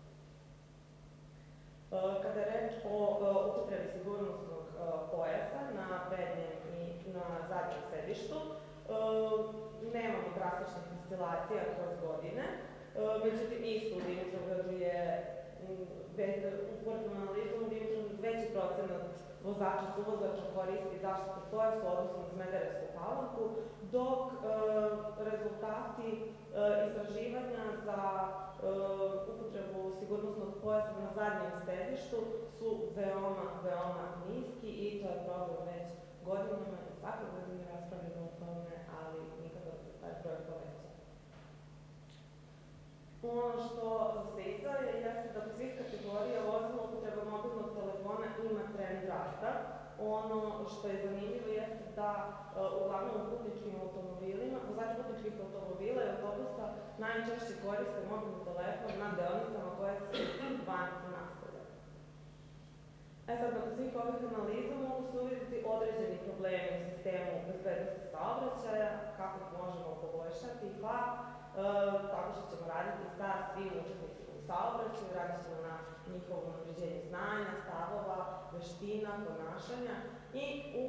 Kada je reč o upotrebi sigurnosnog pojasa na prednjem i na zadnjem sedištu, nemamo drastičnih oscilacija kroz godine, međutim isto u Dimitrovgradu je uporednom analizom u Dimitrovgradu veći procenat vozača suvozača koristi zaštitni pojas u odnosu na Smederevsku Palanku, dok rezultati istraživanja za upotrebu sigurnosnog pojasa na zadnjem sedištu su veoma niski i to je problem već godinama i svake godine raspravljamo o tome, ali nikada se taj broj poveća. Ono što se izdvaja jeste da u svih kategorija vozila upotreba mobilnog telefona ima trend rasta. Ono što je zanimljivo jeste da uglavnom u putničkim automobilima, vozači putničkih automobila i autobusa najčešće koriste mobilni telefon na deonicama koje se van nastavljaju. Sad, nakon svih ovih analiza mogu se uvidjeti određeni problemi u sistemu bezbednosti saobraćaja, kako ih možemo poboljšati, pa tako što ćemo raditi sa svim učesnicima u saobraćaju, radit ćemo na njihovom unapređenju znanja, stavova, veština, ponašanja i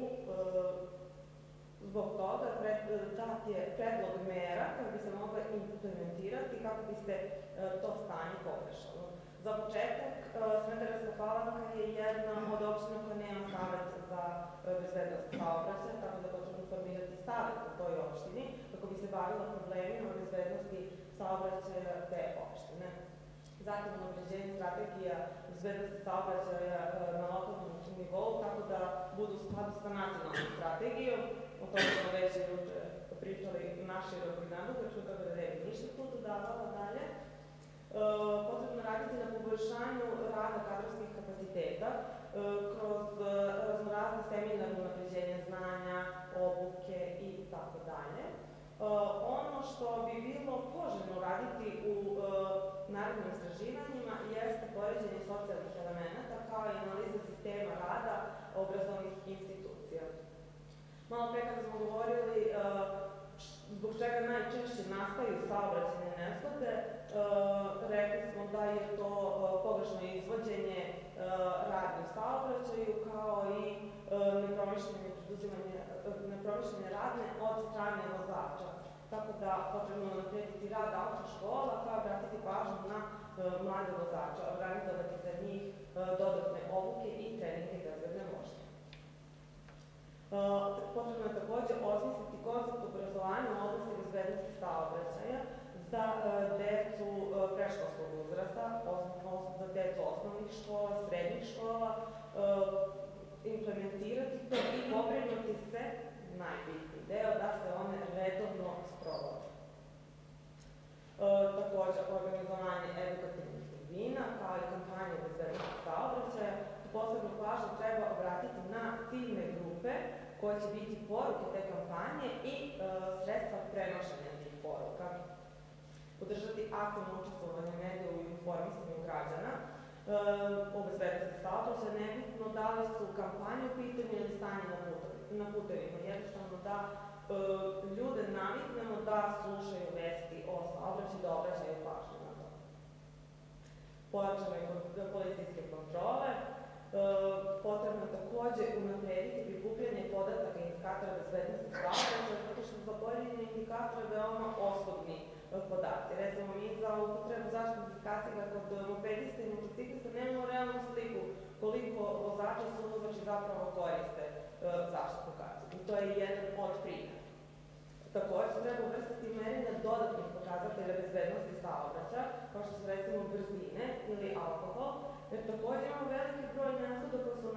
zbog toga dat je predlog mera koje bi se mogle implementirati kako bi se to stanje poboljšalo. Za početak, Smederevska Palanka je jedna od opština koja nema savet za bezbednost saobraćaja, tako da potrebno formirati savet u toj opštini kako bi se bavila problemima bezbednosti saobraćaja te opštine. Zatim unapređenje strategija bezbednosti saobraćaja na lokalnom nivou, tako da budu u skladu sa nacionalnom strategijom. O tome smo već juče pričali naširoko i nadugačko, tako da ne bi ništa tu dodavala dalje. Potrebno raditi na poboljšanju rada kadrovskih kapaciteta kroz raznorazne seminarne unapređenja znanja, obuke i tako dalje. Ono što bi bilo poželjno raditi u narednim istraživanjima jeste poređenje socijalnih elemenata kao i analiza sistema rada obrazovnih institucija. Malo pre kada smo govorili zbog čega najčešće nastaju saobraćajne nezgode, rekli smo da je to pogrešno izvođenje radnje u saobraćaju kao i nepromišljene radnje od strane vozača. Tako da potrebno unaprediti rad autoškola, kao obratiti pažnju na mlade vozače, organizovati za njih dodatne obuke i treninge bezbedne vožnje. Potrebno je također osmisliti koncept obrazovanja u oblasti bezbednosti saobraćaja za decu predškolskog uzrasta, za decu osnovnih škola, srednjih škola, implementirati to i pobrinuti se, najbitniji deo, da se one redovno sprovode. Također, organizovanje edukativnih tribina, kao i kampanje bezbednosti saobraćaja, posebnu pažnju treba obratiti na ciljne grupe koje će biti poruke te kampanje i sredstva prenošenja tih poruka. Podržati aktivno učestvovanje medija u informisanju građana o bezbednosti saobraćaja, nebitno da li su kampanje u pitanju ili stanje na putevima. Jednostavno da ljude naviknemo da slušaju vesti o saobraćaju, da obraćaju pažnju na to. Pojačane policijske kontrole, potrebno je također unaprediti prikupljanje podataka i indikatora bezbednosti saobraćaja, zato što za pojedine indikatore veoma osobni podaci. Recimo, mi za upotrebu zaštitnih kaciga kod mopedista i motociklista nemamo realnu sliku koliko vozača i suvozači zapravo koriste zaštitnu kacigu. To je jedan od primjera. Također treba uvrstiti merenja dodatnih pokazatelja bezbednosti saobraćaja, kao što su recimo brzine ili alkohol, jer također imamo veliki broj nezgoda koje su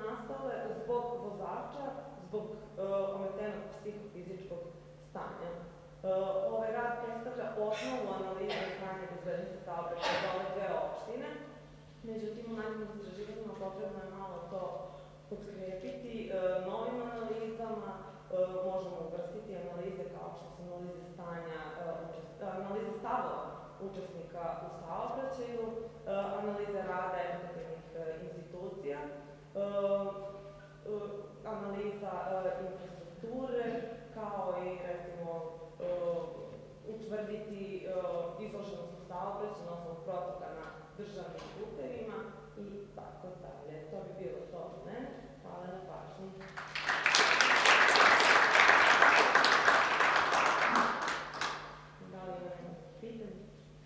vozača zbog ometenog psihofizičkog stanja. Ovaj rad predstavlja osnovu analize stanja bezbednosti saobraćaja za ove dve opštine. Međutim, u narednim istraživanjima potrebno je malo to podskrepiti novim analizama. Možemo uvrstiti analize kao što su analize stanja, analize stavova učesnika u saobraćaju, analize rada edukativnih institucija, analiza infrastrukture, kao i recimo utvrditi izloženost u saobraćaju na osnovu protoka na državnim putevima i tako dalje. To bi bilo to od mene. Hvala na pažnji. Da li imamo pitanje?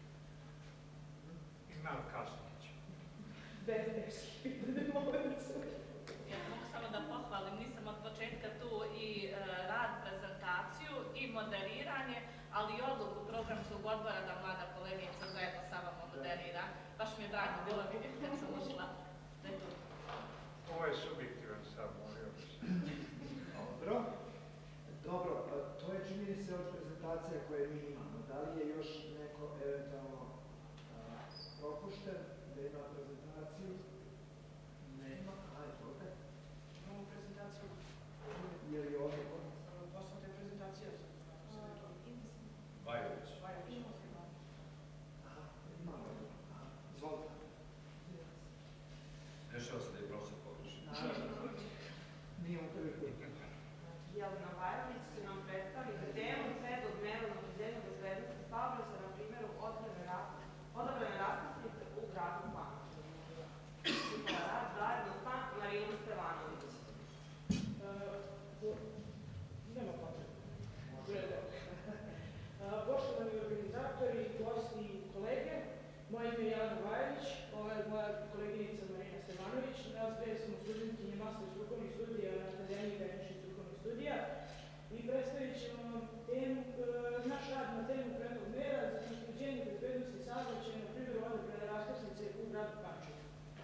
Imam Kasnić. Bez teških pitanja, molim se. Ja mogu samo da pohvalim, nisam od početka tu i rad, prezentaciju i moderiranje, ali i odluku programskog odbora da mlada koleginica zajedno sa vama moderira. Baš mi je drago bilo vidjeti kad sam ušla. Ovo je subjektivan stav, molio bi se. Dobro, to je čini mi se od prezentacija koje mi imamo. Da li je još neko eventualno propušten da ima prezentaciju? Nema, ajde, opet. Imamo prezentaciju. Je li ovdje? Poslata je prezentacija. Bajović. Aha, imamo. Izvolite. Dešava se da je profesor pogrešan. Nije u prvi put. Jelena Bajović će nam predstaviti temu predlog mera za unapređenje bezbednosti saobraćaja na primjeru odabrane raskrsnice u gradu Pančevu. Rad zajedno sa Marinom Stevanović. Nema potrebe. Poštovani organizatori, gosti i kolege, moje ime je Jelena Bajović, ova je moja koleginica Marina Stevanović. Nas dve smo studentkinje master strukovnih studija na Akademiji tehničkih strukovnih studija i predstavit ćemo vam naš rad na temu predlog mera za unapređenje bezbednosti saobraćaja na primjeru odabrane raskrsnice u gradu Pančevu.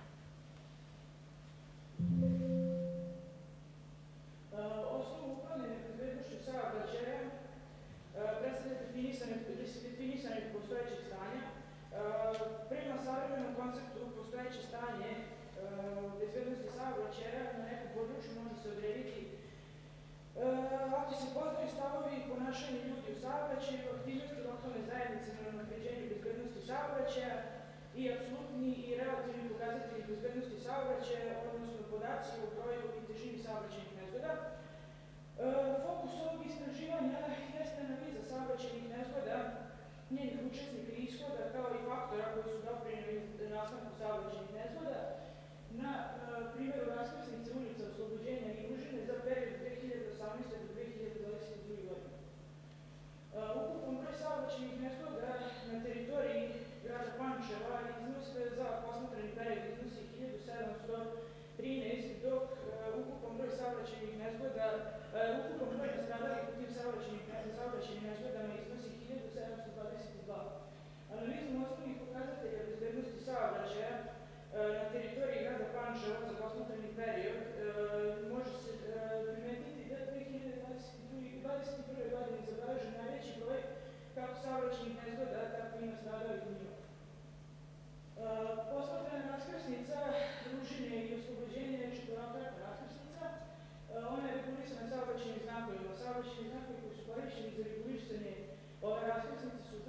Osnovu upravljanja bezbednošću saobraćaja predstavlja definisanje postojećeg stanja. Prema savremenom konceptu postojeće stanje bezbednosti saobraćaja na nekom području može se odrediti ako se poznaju stavovi i ponašanje ljudi u saobraćaju, aktivnosti lokalne zajednice na unapređenju bezbednosti saobraćaja i apsolutni i relativni pokazatelji bezbednosti saobraćaja, odnosno podaci o broju i težini saobraćajnih nezgoda. Fokus ovog istraživanja jeste analiza saobraćajnih nezgoda, njenih učesnika i ishoda, kao i faktora koji su doprineli nastanku saobraćajnih nezgoda na primjeru raskrsnice ulica Oslobođenja i Južine za period 2018. do 2022. godine. Ukupan broj saobraćajnih nezgoda na teritoriji grada Pančeva za posmatrani period iznosi 1713, dok ukupan broj saobraćajnih nezgoda, ukupan broj nastradalih u tim saobraćajnim nezgodama iznosi 1722. Analizom osnovnih pokazatelja bezbednosti saobraćaja na teritoriji grada Pančeva za posmatrani period može se primetiti da 2021. godine zabeležen najveći broj kako saobraćajnih nezgoda, tako i nastradalih u njima. Posmatrana raskrsnica Ružine i Oslobođenja je četvorokratna raskrsnica. Ona je regulisana saobraćajnim znakovima. Saobraćajni znakovi koji su korišćeni za regulisanje ove raskrsnice su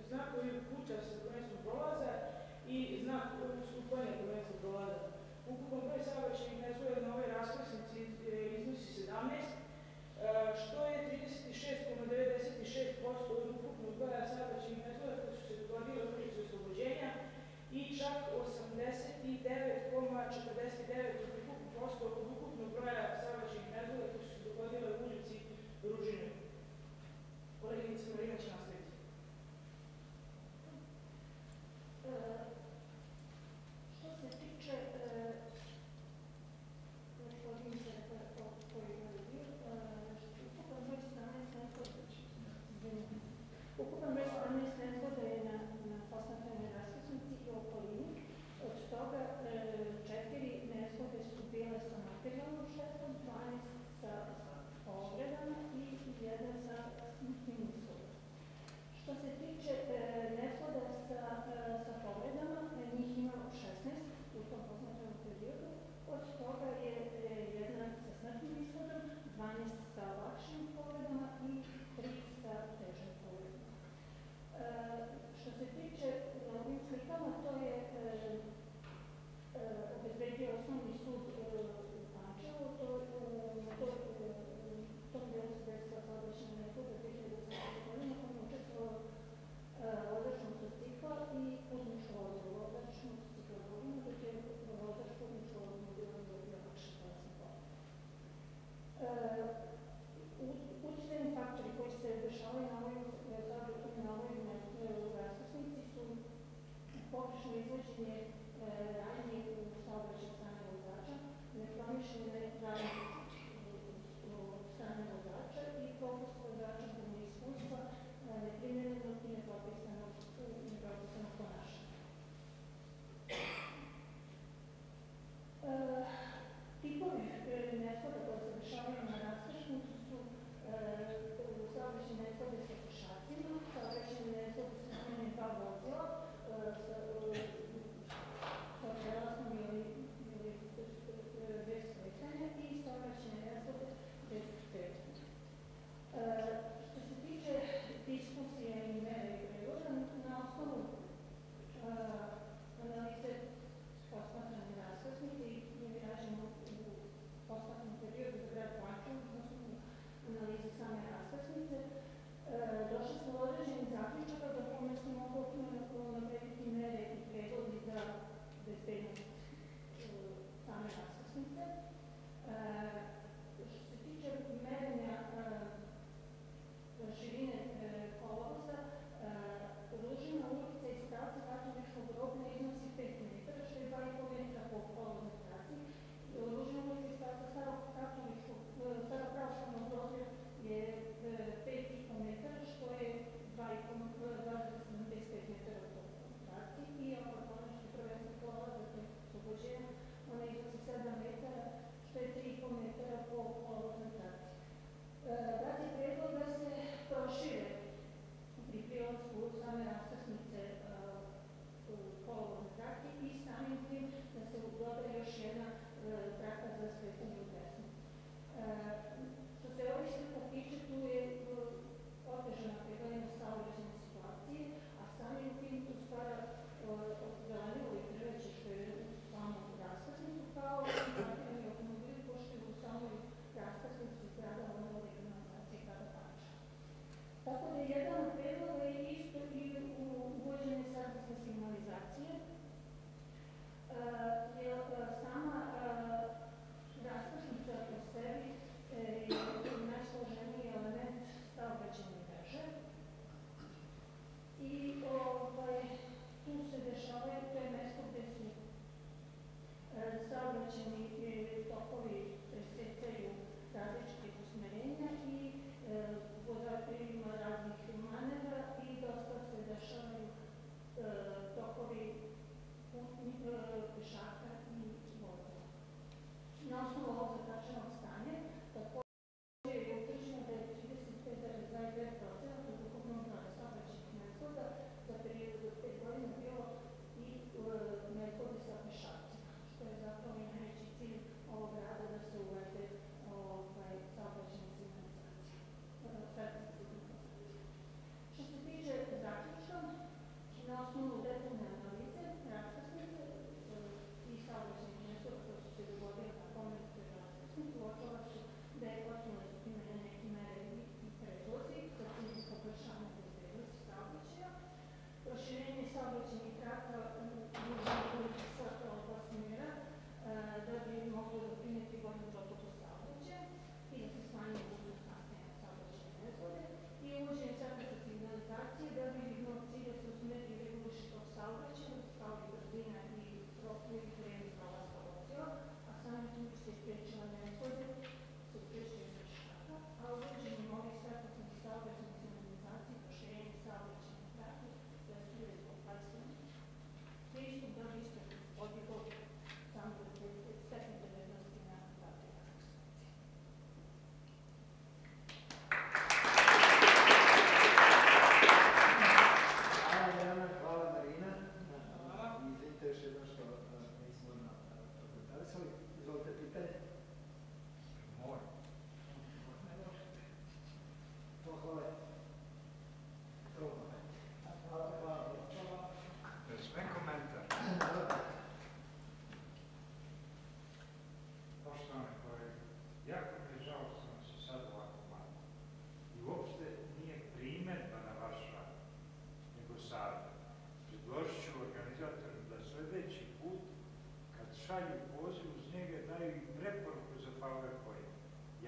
znakovi puta sa prvenstvom prolaza i znak ustupanja prvenstvom prolaza. Ukupan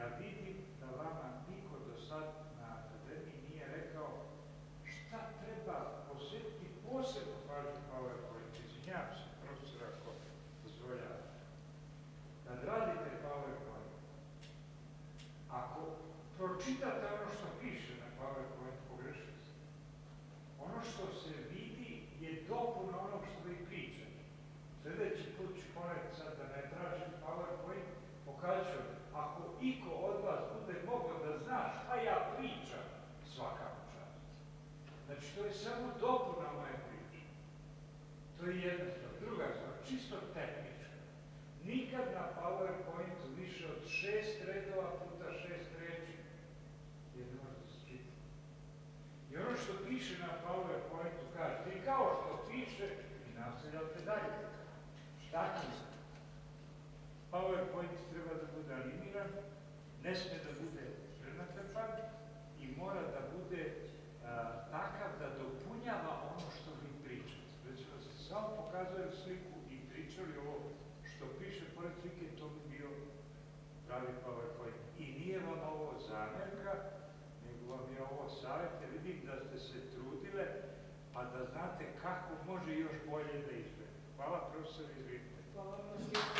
ja vidim da vama niko do sad na akademiji nije rekao šta treba posvetiti posebno pažnju PowerPoint. Izvinjavam se, profesor, ako dozvoljava. Kad radite PowerPoint, ako pročitate ono što piše na PowerPoint, pogrešite se. Ono što se vidi je dopuna onog što vi pričate. Sljedeći put ću poneti sad da ne tražim PowerPoint, pokažu, ako iko od vas bude mogao da zna šta ja pričam, svaka mu čast. Znači, to je samo dopuna moje priče. To je jedna stvar. Druga stvar, čisto tehnička. Nikad na PowerPointu više od 6 redova puta 6 reči je ne može da se čita. I ono što piše na PowerPointu kaže, i kao što piše, i nastavljate dalje. Šta ti se? PowerPoint treba da bude animiran, ne sme da bude prenatrpan i mora da bude takav da dopunjava ono što vi pričate. Recimo, da se samo pokazuje sliku i pričali ovo što piše pored slike, to bi bio pravi PowerPoint. I nije vam ovo zamjerka, nego vam je ovo savjet, jer vidim da ste se trudile, pa da znate kako može još bolje da izgleda. Hvala, profesor, izvinite. Hvala vam.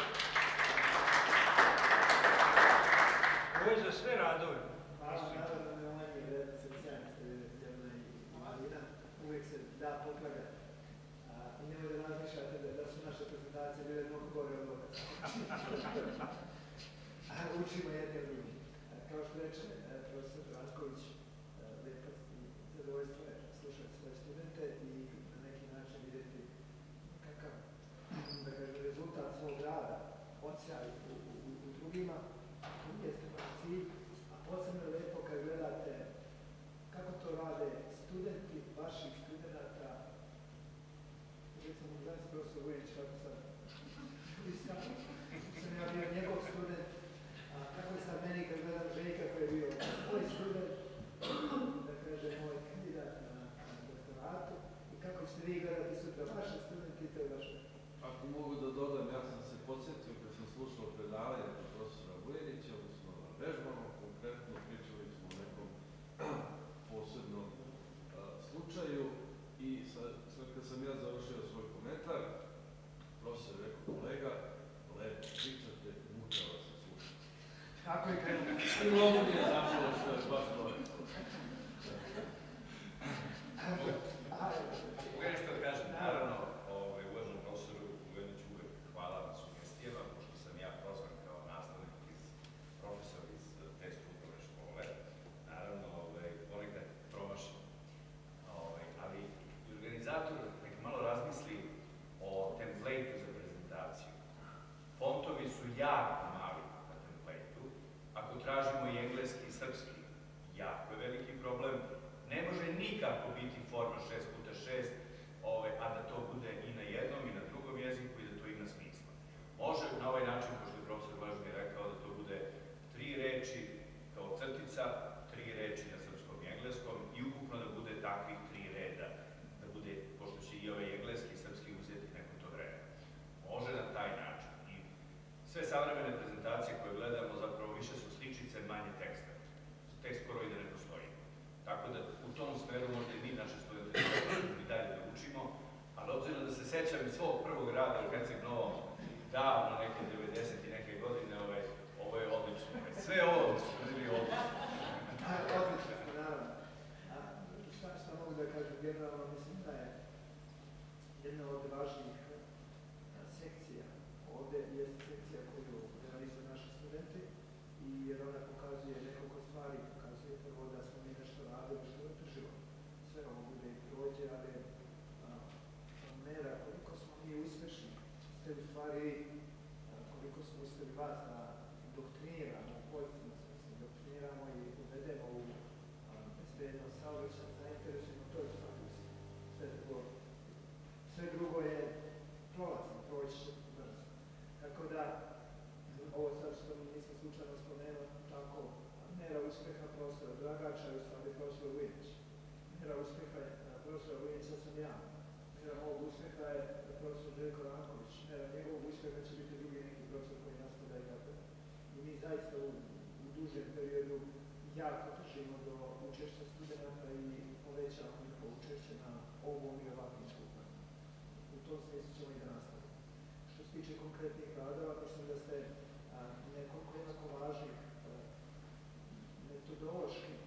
Ovo je za sve radove. Naravno, ne umanje vrednost socijalne stvarno i Marina, uvijek se da popravljati. I nemoj da razmišljate da su naše prezentacije bile mnogo gore od ovoga. Učimo jedni od drugih. Kao što reče profesor Ranković, lepost i zadovoljstvo je slušati svoje studente i na neki način vidjeti kakav rezultat svog rada odsjaj u drugima. To jeste baš cilj, a posebno je lepo kad gledate kako to rade studenti vaših studenta. Recimo, znam se profesor Vujenić, kako sam ja bio njegov student, kako je sad meni kad gledam Željka koji je bio moj student, da kaže moj kandidat na doktoratu, i kako ćete vi gledati sutra vaše studenti i to je vaše. Ako mogu da dodam, ja sam se podsjetio kad sam slušao predavanje od profesora Vujenića, odnosno na vežbama, konkretno pričali smo o nekom posebnom slučaju i sad kad sam ja završio svoj komentar, profesor je rekao, kolega, lepo pričate, mučava se slušati. Kako je krenuo? I mnogo mi je značilo što je baš to rekao. Mogu ja nešto da kažem? Naravno, uvaženom profesoru Vujeniću uvek hvala na sugestijama, pošto sam ja prozvan kao nastavnik profesor iz te strukovne škole. Naravno, ponekad promašim. Ali organizator neka malo razmisli o templejtu za prezentaciju. Fontovi su jako mali na templejtu. Ako tražimo i engleski i srpski, jako je veliki problem. Ne može nikako biti forma 6x6, a da to bude i na jednom i na drugom jeziku i da to ima smisla. Može na ovaj način, pošto je profesor Blažmir rekao, da to bude 3 reči kao crtica, 3 reči na srpskom i engleskom i ukupno da bude takvih 3 reda, da bude, pošto će i ovaj engleski i srpski uzeti neko to vreme. Može na taj način. I sve savremene prezentacije koje gledamo zapravo više su sličice, manje teksta. Tekst skoro i da ne postoji. Tako da u tom smeru možda i mi naše studente i dalje da učimo, ali obzirom da se sećam iz svog prvog rada u Herceg Novom, davno neke 90 i neke godine, ovo je odlično. Sve ovo su bili odlično. Odlično, naravno. Šta mogu da kažem, generalno mislim da je jedna od važnijih sekcija ovde jeste sekcija koju realizuju naši studenti, jer ona pokazuje nekoliko stvari. Pokazuje prvo da smo mi nešto radili što je održivo. Sve ovo bude i prođe, ali mera koliko smo mi uspešni, ste u stvari koliko smo uspeli vas da doktriniramo, u pozitivnom smislu doktriniramo i uvedemo u bezbednost saobraćaja, zainteresujemo, to je stvar sve drugo je prolazno, proći će brzo. Tako da, ovo sad što mi nismo slučajno spomenuli, tako, mera uspeha profesora Dragača je u stvari profesora Vujenića. Mera uspeha profesora Vujenića sam ja. Mera mog uspeha je profesor Željko Ranković. Mera njegovog uspeha će biti drugi neki profesor koji nastavlja i tako. I mi zaista u dužem periodu jako držimo do učešća studenta i povećamo njihovo učešće na ovom i ovakvim skupama. U tom smislu ćemo i da nastavimo. Što se tiče konkretnih radova, mislim da ste nekoliko jako važnih metodoloških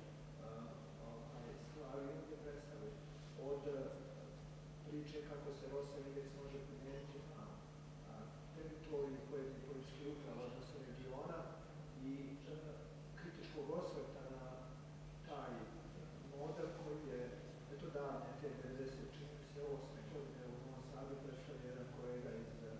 stvari ovdje predstavili. Od priče kako se Rosa indeks može primijeniti na teritoriju pojedinih političkih uprava, odnosno regiona, i kritičkog osvrta na taj model koji je davne te 1998. godine u Novom Sadu predstavio jedan kolega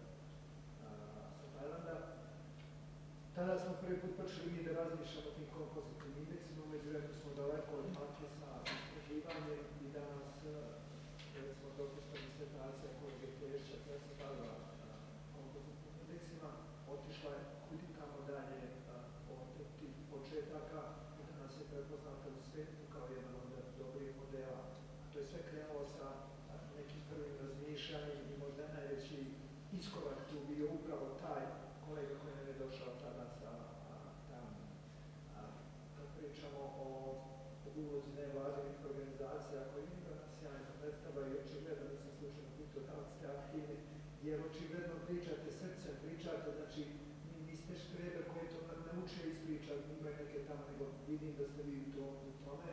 sa Tajlanda. Tada smo prvi put počeli mi da razmišljamo o tim kompozitnim indeksima, međutim smo daleko od matke sa istraživanjem i danas, recimo, dopušta disertacija koja je Tešća, koja se bavila kompozitnim indeksima, otišla je kudikamo dalje od tih početaka i danas je prepoznata u svijetu kao jedan od dobrih modela. To je sve krenulo sa nekim prvim razmišljanjem i možda najveći iskorak tu bio upravo taj kolega koji nam je došao tada sa tamo. Kad pričamo o ulozi nevladinih organizacija koji ima sjajno predstava i očigledno nisam slučajno pitao da li ste aktivni, jer očigledno pričate srcem, pričate, znači niste štrebe koji to naučio ispričati, imaju neke tamo, nego vidim da ste vi u tome.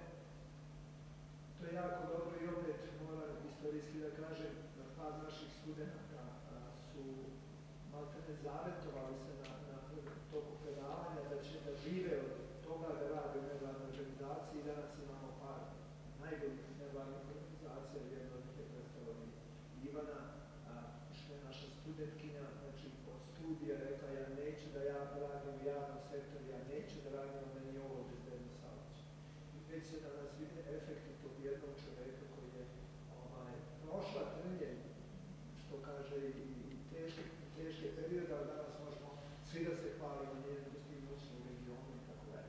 To je jako dobro i opet moram istorijski da kažem da par naših studenta su maltene zavetovali se na toku predavanja da će da žive od toga da rade u nevladnoj organizaciji i danas imamo par najboljih nevladnih organizacija, jedna od njih je predstavila Ivana, što je naša studentkinja, znači od studija rekla ja neću da ja radim u javnom sektoru, ja neću da radim u meni ovo bezbedno saobraćaj. I već se danas vide efekti tog jednog čoveka koji je prošla trnje, što kaže i teške periode, ali danas možemo svi da se hvalimo njenim dostignućima u regionu i tako dalje.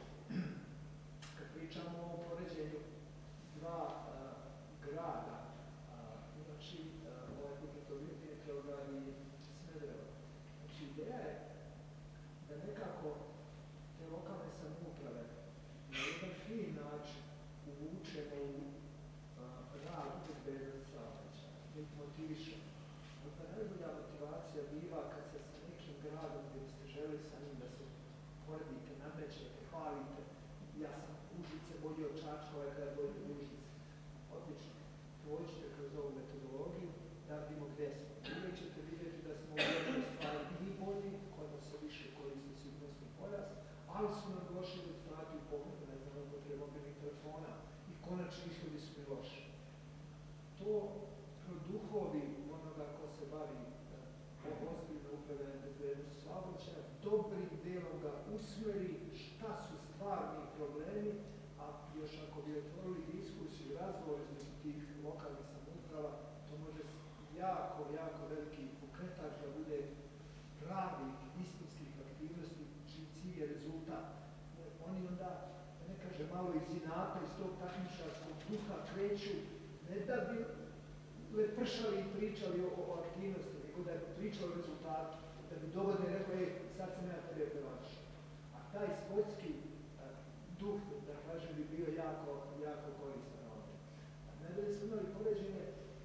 Kad pričamo o poređenju dva grada, znači ovaj put je to Dimitrovgrad i Smederevo, znači ideja je da nekako te lokalne samouprave na jedan fin način uvučemo u rad bezbednosti saobraćaja, da ih motivišemo. Dakle, najbolja motivacija biva kad se sa nekim gradom gdje biste želi sa njim da se poredite, namećete, hvalite. Ja sam Užice bolje od Čačkova kada je bolje od Užice. Odlično. Prođite kroz ovu metodologiju da vidimo gdje smo. Uvijek ćete vidjeti da smo u jednoj stvari i bolji, kojima se više koristi sigurnosni pojas, ali su nam loši rezultati u pogledu, ne znam, upotrebe mobilnih telefona i konačni ishodi su mi loši. To produhovi onoga ko se bavi ozbiljno upravljanjem bezbednosti saobraćaja, dobrim delom ga usmeri šta su stvarni problemi, a još ako bi otvorili diskusiju, razgovor između tih lokalnih samouprava, to može jako, jako veliki pokretač da bude pravih, istinskih aktivnosti, čiji cilj je rezultat. Oni onda, da ne kaže, malo iz inata, iz tog takmičarskog duha kreću, ne da bi lepršali i pričali o aktivnosti, nego da je pričali o rezultatu, da bi dovoljno rekao, sad sam ja tebe prevačio. A taj sportski duh, da kažem, bi bio jako, jako koristan ovdje. Nadalje smo imali poređenje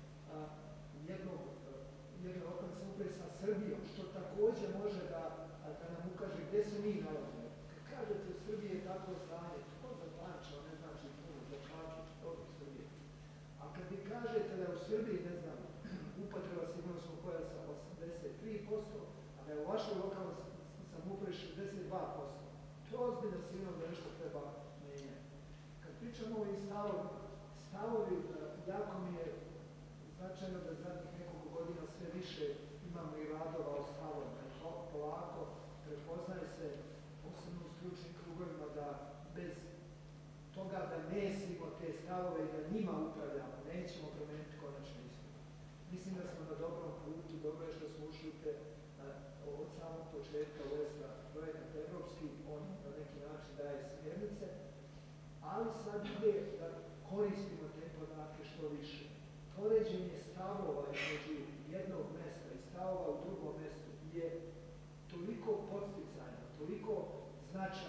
jedne lokalne samouprave sa Srbijom, što također može da nam ukaže gdje se mi nalazimo. Kad kažete u Srbiji je takvo stanje, to za Pančevo ne znači puno, za Čačić, to je Srbije. A kad vi kažete da je u Srbiji, ne znam, upotreba sigurnosnog pojasa 83%, a da je u vašoj lokalnoj samoupravi 62%, to je ozbiljno signal da nešto treba menjati. Kad pričamo o ovim stavovi, jako mi je značajno da zadnjih nekoliko godina sve više imamo i radova o stavovima. Polako prepoznaje se, posebno u stručnim krugovima, da bez toga da mesimo te stavove i da njima upravljamo, nećemo promeniti konačni ishod. Mislim da smo na dobrom putu, dobro je što smo ušli od samog početka UESA projekat evropski, on na neki način daje smjernice, ali sad ide da koristimo te podatke što više. Poređenje stavova između jednog mesta i stavova u drugom mestu je toliko podsticajno, toliko značajno za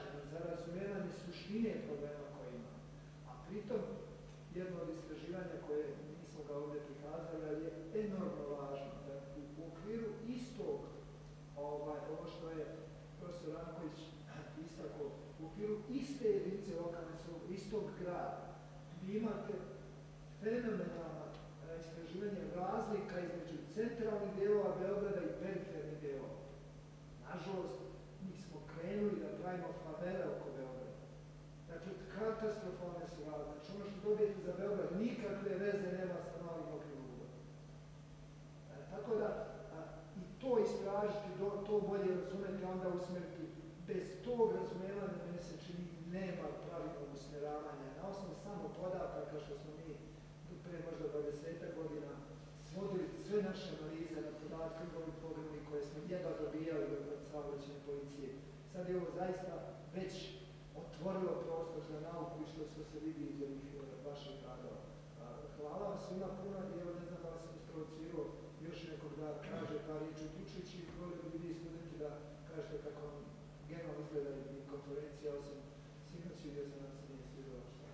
razumijevanje suštine problema koje imamo. A pritom, jedno od istraživanja koje nismo ga ovdje prikazali, ali je enormno važno, da u okviru istog, ovo što je profesor Ranković istakao, u okviru iste jedinice lokalne samouprave, istog grada, vi imate fenomenalna istraživanje razlika između centralnih dijelova Beograda i perifernih dijelova. Nažalost, mi smo krenuli da pravimo favele oko Beograda. Dakle, katastrofalne su razlike. Znači, ono što dobijete za Beograd nikakve veze nema sa Novim Okružjem. Tako da, i to istražiti, to bolje razumeti, onda usmeriti. Bez tog razumevanja, meni se čini, nema pravilnog usmjeravanja. Na osnovu samo podataka što smo mi pre možda 20 godina svodili sve naše analize na podatke ovih pogrebnih koje smo jedva dobijali od saobraćajne policije. Sad je ovo zaista već otvorilo prostor za nauku i što se vidi iz ovih vaših radova. Hvala vam svima puno i evo ne znam da sam isprovocirao još nekog da kaže par riječi uključujući i volio bi vi studenti da kažete kako vam generalno izgleda i konferencija, osim sinoć vidio sam da se nije svidjelo šta.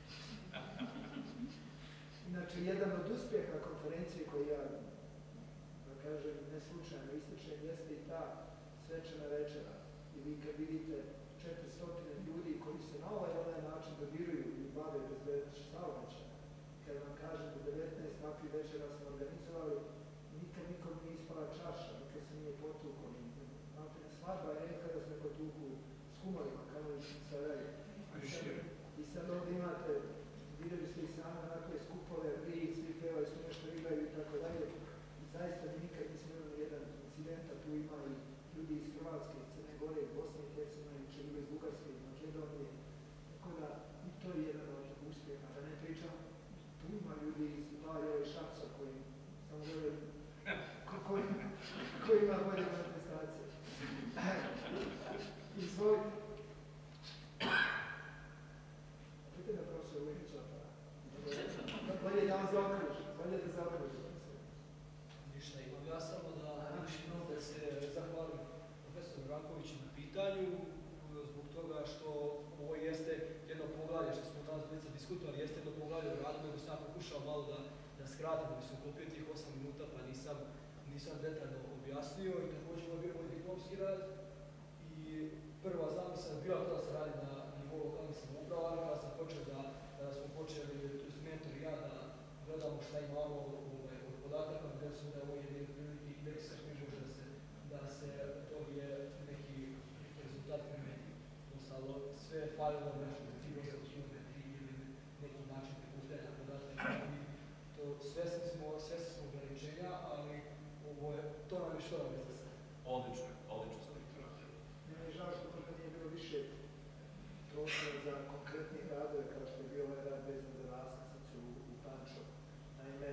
Inače, jedan od uspjeha konferencije koji ja, da kažem, ne slučajno ističem, jeste i ta svečana večera. I vi kad vidite 400 ljudi koji se na ovaj način dodiruju i bave bezbednošću saobraćaja, kad vam kažem da 19 takvih večera smo organizovali, nikad nikom nije ispala čaša, nikad se nije potukao. Svadba je kada se potuku s humorima, kao i sadaju. I sad ovdje imate, vidjeli ste i same onakve skupove, svi pevaju, svi nešto igraju i tako dalje. I zaista nikad nismo imali jedan incident, a tu ima i ljudi iz Hrvatske, iz Crne Gore, iz Bosne i Hercegovine, ljudi iz Bugarske, iz Makedonije. Tako da i to je jedan od uspjeha. Da ne pričam, tu ima ljudi iz Valjeva i Šapca koji samo gledaju koji ima bolje manifestacije. Izvolite. Pite da profesor Ujnića, bolje da vam zaokruži, bolje da zaokruži. Ništa, imam ja samo da se zahvalim profesoru Rankoviću na pitanju, zbog toga što ovo jeste jedno poglavlje, što smo danas već diskutovali, jeste jedno poglavlje o radu, nego sam pokušao malo da skratim, da bi se uklopio tih 8 minuta, pa nisam detaljno objasnio i također ovo je bio moj diplomski rad i prva zamisla je bila da se radi na nivou lokalnih samouprava, ali kada sam počeo da smo počeli, to je mentor i ja, da gledamo šta imamo od podataka, gdje su da je ovo jedin prilike indeksa koji može da se dobije neki rezultat primjeni. Ostalo sve je falilo nešto za kilometri ili neki način prikupljanja podataka. Svesni smo ograničenja, ali to nam je što nam je za sve. Odlično ste rekli. Mene je žao što možda nije bilo više prostora za konkretnih radove kao što je bio ovaj rad vezan za raskrsnicu u Pančevu. Naime,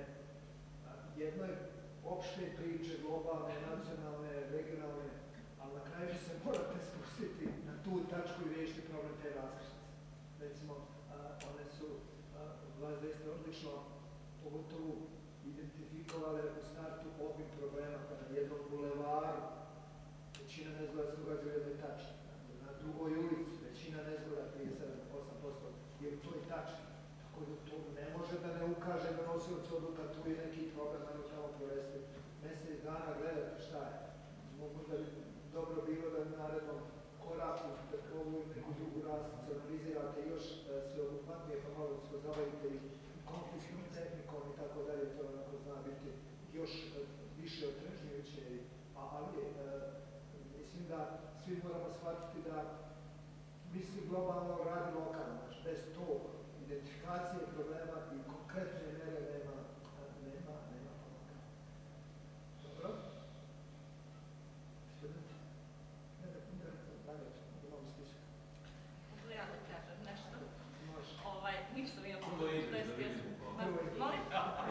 jedno je opšte priče, globalne, nacionalne, regionalne, ali na kraju se morate spustiti na tu tačku i riješiti problem te raskrsnice. Recimo, one su vas zaista odlično, pogotovo identifikovali u startu obim problema, pa na jednom bulevaru većina nezgoda se događa u jednoj tački, na drugoj ulici većina nezgoda 37-8% je u toj tački. Tako da to ne može da ne ukaže da nosioci odluka, tu je neki problem, ajmo tamo provesti mjesec dana, gledati šta je. Možda bi dobro bilo da u narednom koraku ovu neku drugu raskrsnicu analizirate još sveobuhvatnije, pa malo se zabavite i konfliktnom tehnikom i tako dalje, to onako zna biti još više otrežnjujuće, ali mislim da svi moramo shvatiti da misli globalno radi lokalno, znači bez tog identifikacije problema i konkretne mere nema pomoga. Dobro? Studenti? Imamo spisak. Mogu ja da kažem nešto? Može. Nisam ja Prvo ime, da vidimo. Molim?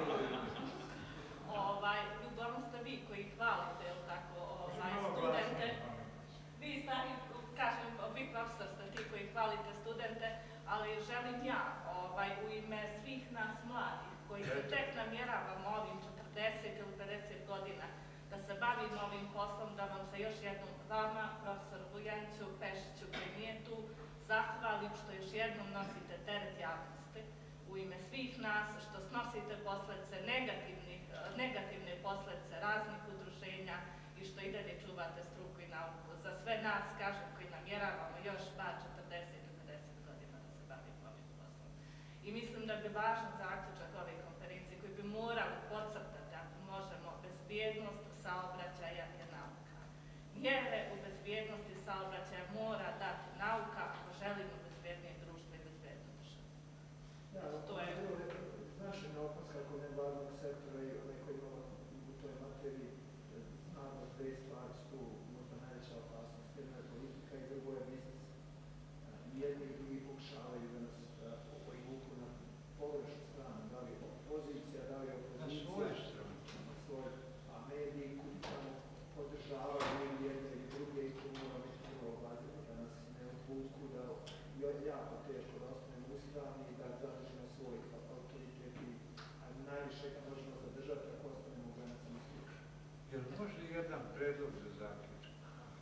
Uglavnom ste vi koji hvalite, jel tako, studente. Vi stari, kažem, vi profesor ste ti koji hvalite studente, ali želim ja, u ime svih nas mladih, koji se tek namjeravamo ovim 40 ili 50 godina, da se bavimo ovim poslom, da vam se još jednom vama, profesoru Vujaniću, Pešiću koji nije tu, zahvalim što još jednom nosite teret javnosti u ime svih nas, što snosite posledice negativne posledice raznih udruženja i što i dalje čuvate struku i nauku. Za sve nas, kažem, koji namjeravamo još bar 40 ili 50 godina da se bavimo ovim poslom. I mislim da bi važan zaključak ove konferencije koji bi morali podcrtati, ako možemo, bezbjednost saobraćaja je nauka. Mjere u bezbjednosti saobraćaja mora dati nauka ako želimo bezbjednije društvo i bezbjednu državu. To je značajna opaska kod nevladnog sektora i onaj koji ima u toj materiji zna da dve stvari su možda najveća opasnost. Jedna je politika i drugo je biznis. Jedni i drugi pokušavaju da nas vuku na pogrešnu stranu, da li opozicija, da li opozicija. Na svoju stranu. Na svoju. A mediji koji tamo podržavaju ili jedne ili druge i tu mora biti vrlo obazirni da nas ne odvuku, da jako teško da ostanemo uspravni i da zadržimo svoj autoritet i najviše kad možemo zadržati ako ostanemo u granicama struke. Jel može jedan predlog za zaključak?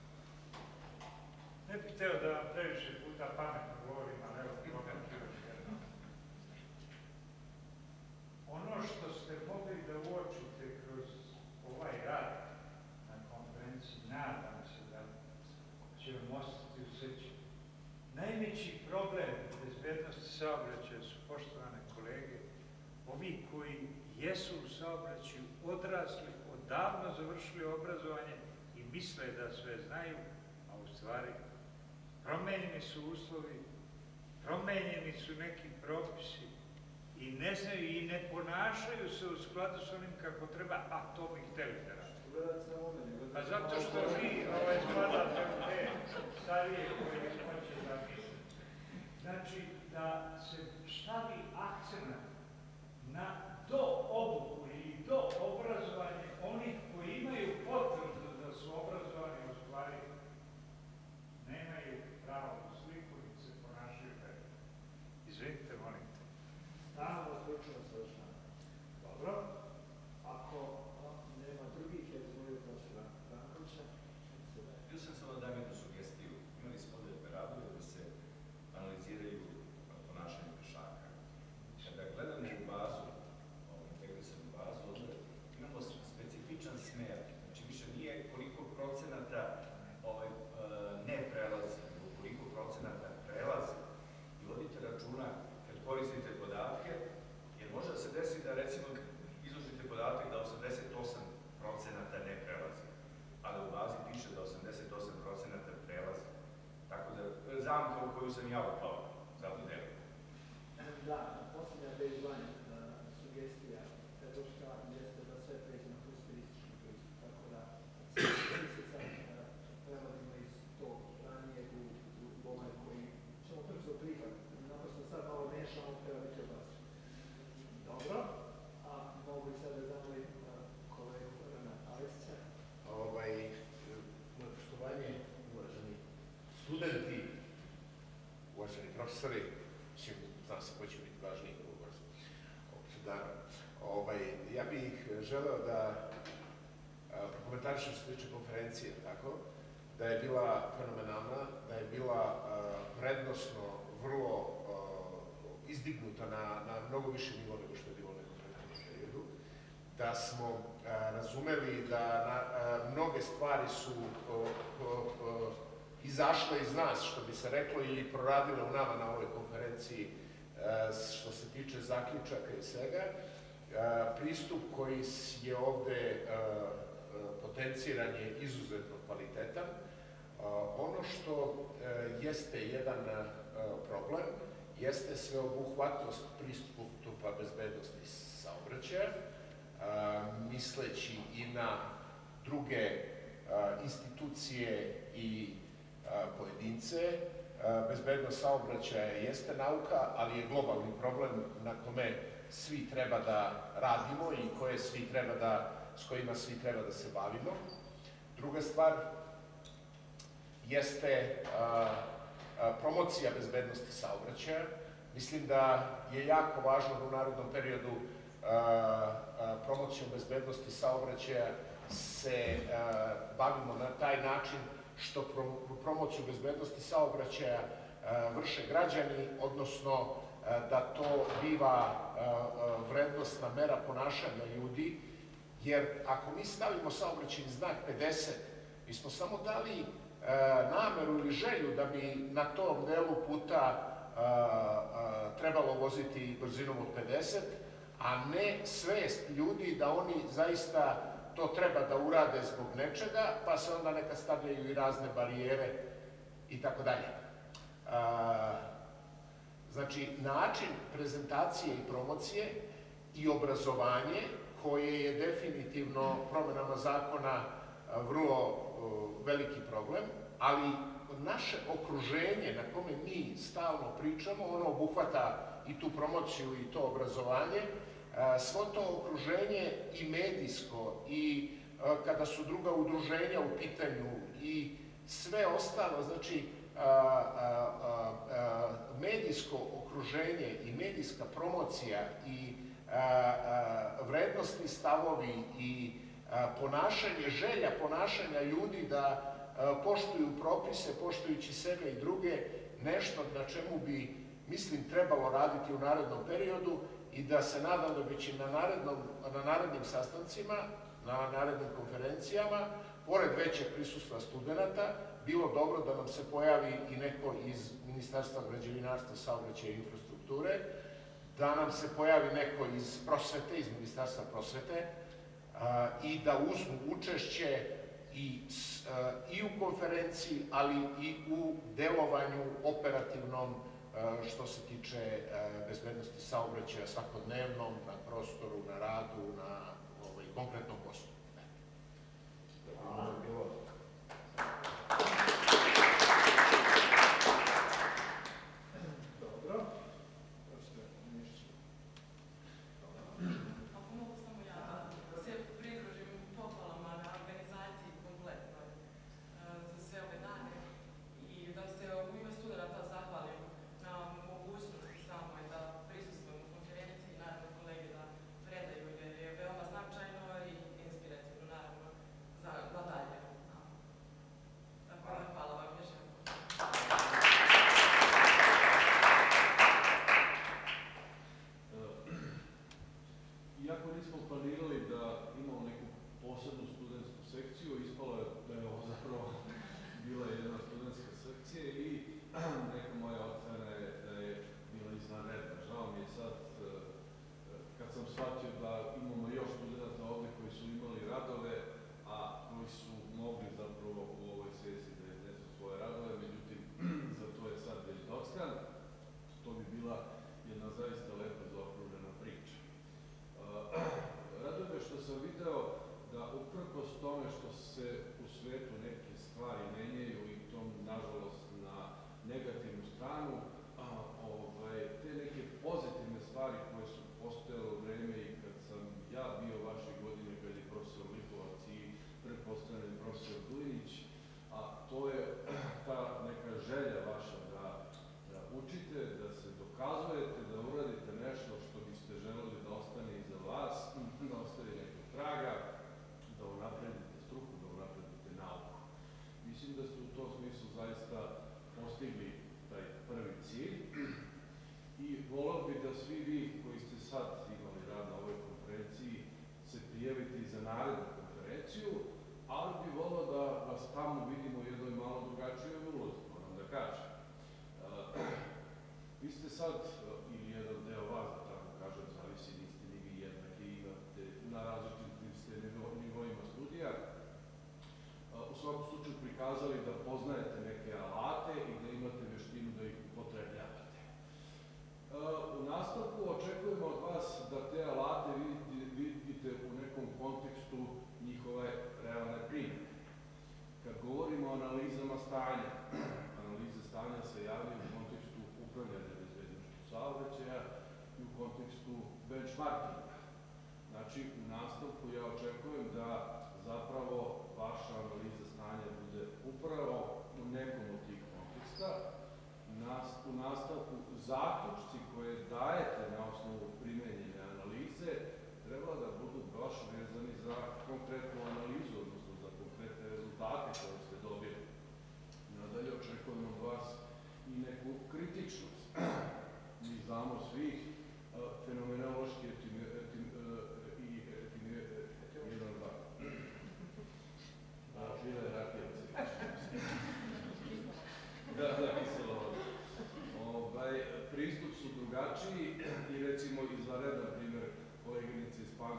Ne bih hteo da vam previše puta pametno govorim, ali evo probam ću još jedno. Ono što ste mogli da uočite kroz ovaj rad na konferenciji, nadam se da će vam ostati u sećanju. Najveći problem bezbednosti saobraćaja su, poštovane kolege, ovi koji jesu u saobraćaju odrasli, odavno završili obrazovanje i misle da sve znaju, a u stvari promenjeni su uslovi, promenjeni su neki propisi i ne znaju i ne ponašaju se u skladu s onim kako treba, a to bi hteli da radi. Pa zato što vi spadate u te starije koje hoće da misle. Znači, da se stavi akcent na do-obuku ili do-obrazovanje onih koji imaju potvrdu da su obrazovani, u stvari nemaju pravo na sliku i se ponašaju tako. Izvinite, molim te. Stalno stručno savršavanje. Dobro. Ako nema drugih, ja izvolio profesora Brankovića. Htio sam samo da dam jednu sugestiju. Imali smo ovdje radove da se analiziraju ponašanje pešaka. Kada gledamo u bazu, integrisanu bazu, onda imamo specifičan smer. Znači više nije koliko procenata ne prelazi, koliko procenata prelazi. I vodite računa kad koristite podatke, jer može da se desi da recimo izložite podatak da 88% ne prelazi, ali u bazi piše da 88% prelazi. Tako da, zamka u koju sam ja upao, zato delim. Da, posljednja baseline sugestija predloška jeste da sve pređe na posteristički pristup, tako da svi se sad prelazimo iz tog ranijeg u ovaj koji ćemo brzo prihvatiti. Naprosto sad malo mešamo, treba biti obazir. Dobro, a mogu i sad da zamolim kolegu Rana Aleksića. Moje poštovanje, uvaženi studenti, uvaženi profesori, znam se koji će biti važniji ja bih želeo da prokomentarišem što se tiče konferencije, tako, da je bila fenomenalna, da je bila vrednosno vrlo izdignuta na mnogo više nivo nego što je bilo u nekom prethodnom periodu, da smo razumeli da mnoge stvari su izašle iz nas, što bi se reklo, ili proradile u nama na ovoj konferenciji što se tiče zaključaka i svega. Pristup koji je ovde potenciran je izuzetno kvalitetan. Ono što jeste jedan problem jeste sveobuhvatnost pristupa bezbednosti saobraćaja, misleći i na druge institucije i pojedince. Bezbednost saobraćaja jeste nauka, ali je globalni problem na kome svi treba da radimo i s kojima svi treba da se bavimo. Druga stvar jeste promocija bezbednosti saobraćaja. Mislim da je jako važno da u narednom periodu promocijom bezbednosti saobraćaja se bavimo na taj način što promociju bezbednosti saobraćaja vrše građani, odnosno da to biva vrednostna mera ponašanja ljudi, jer ako mi stavimo saobraćajni znak 50, mi smo samo dali nameru ili želju da bi na tom delu puta trebalo voziti brzinom od 50, a ne svest ljudi da oni zaista to treba da urade zbog nečega, pa se onda neka stavljaju i razne barijere i tako dalje. Znači, način prezentacije i promocije i obrazovanje, koje je definitivno promenama zakona vrlo veliki problem, ali naše okruženje na kome mi stalno pričamo, ono obuhvata i tu promociju i to obrazovanje, svo to okruženje i medijsko i kada su druga udruženja u pitanju i sve ostalo, znači medijsko okruženje i medijska promocija i vrednostni stavovi i ponašanje, želja ponašanja ljudi da poštuju propise, poštujući sebe i druge, nešto na čemu bi, mislim, trebalo raditi u narednom periodu i da se nadam da bi će na narednim sastancima, na narednim konferencijama, pored većeg prisustva studenta, bilo dobro da nam se pojavi i neko iz Ministarstva građevinarstva, saobraćaja i infrastrukture, da nam se pojavi neko iz prosvete, iz Ministarstva prosvete, i da uzmu učešće i u konferenciji, ali i u delovanju operativnom što se tiče bezbednosti saobraćaja svakodnevnom, na prostoru, na radu, na konkretnom poslu. Dobro. Ako mogu samo ja se pridružim pohvalama na organizaciji kompletnoj za sve ove dane i da se u ime studenta zahvalim na mogućnosti samoj da prisustvujem u konferenciji, naravno kolege da predaju jer je veoma značajno i inspirativno naravno za dalje. Tako da hvala vam još jednom. Iako nismo planirali da imamo neku posebnu studentsku sekciju, ispalo je da je ovo zapravo bila jedna studentska sekcija i neka moja ocena je da je bila izvanredna. Žao mi je sad, kad sam shvatio da imamo još studenta ovde koji su imali radove, a koji su mogli zapravo u ovoj sesiji da iznesu svoje radove, međutim, za to je sad već dockan. To bi bila jedna zaista lepa zaokružena priča. Raduje me što sam video da uprkos tome što se u svetu neke stvari menjaju i to, nažalost, na negativnu stranu, te neke pozitivne stvari koje su postojale u vreme i kad sam ja bio vaše godine, kad je profesor Lipovac i pretpostavljeni profesor Glinić, a to je ta neka želja vaša da učite, da se dokazujete, da uradite nešto što biste želeli da ostane iza vas, da ostavi nekog traga, da unapredite struku, da unapredite nauku. Mislim da ste u tom smislu zaista postigli taj prvi cilj i volao bi da svi vi koji ste sad imali rad na ovoj konferenciji se prijavite i za narednu konferenciju, ali bi volao da vas tamo vidimo u jednoj malo drugačijoj ulozi, moram da kažem. Vi ste sad, ili jedan deo vas, da tako kažem, zavisi, niste ni vi jednaki, imate na različitim ste nivoima studija, u svakom slučaju prikazali da poznajete neke alate i da imate veštinu da ih upotrebljavate. U nastavku očekujemo od vas da te alate vidite u nekom kontekstu njihove realne primjene. Kad govorimo o analizama stanja, analize stanja se javljaju u kontekstu upravljanja bezbednošću saobraćaja i u kontekstu benchmarkinga. Znači, u nastavku ja očekujem da zapravo vaša analiza stanja bude upravo u nekom od tih konteksta. U nastavku zaključci koje dajete na osnovu primenjene analize treba da budu baš vezani za konkretnu analizu, odnosno za konkretne rezultate koje ste dobili.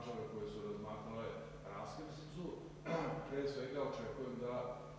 Pančeva koje su razmatrale raskrsnicu, pre svega očekujem da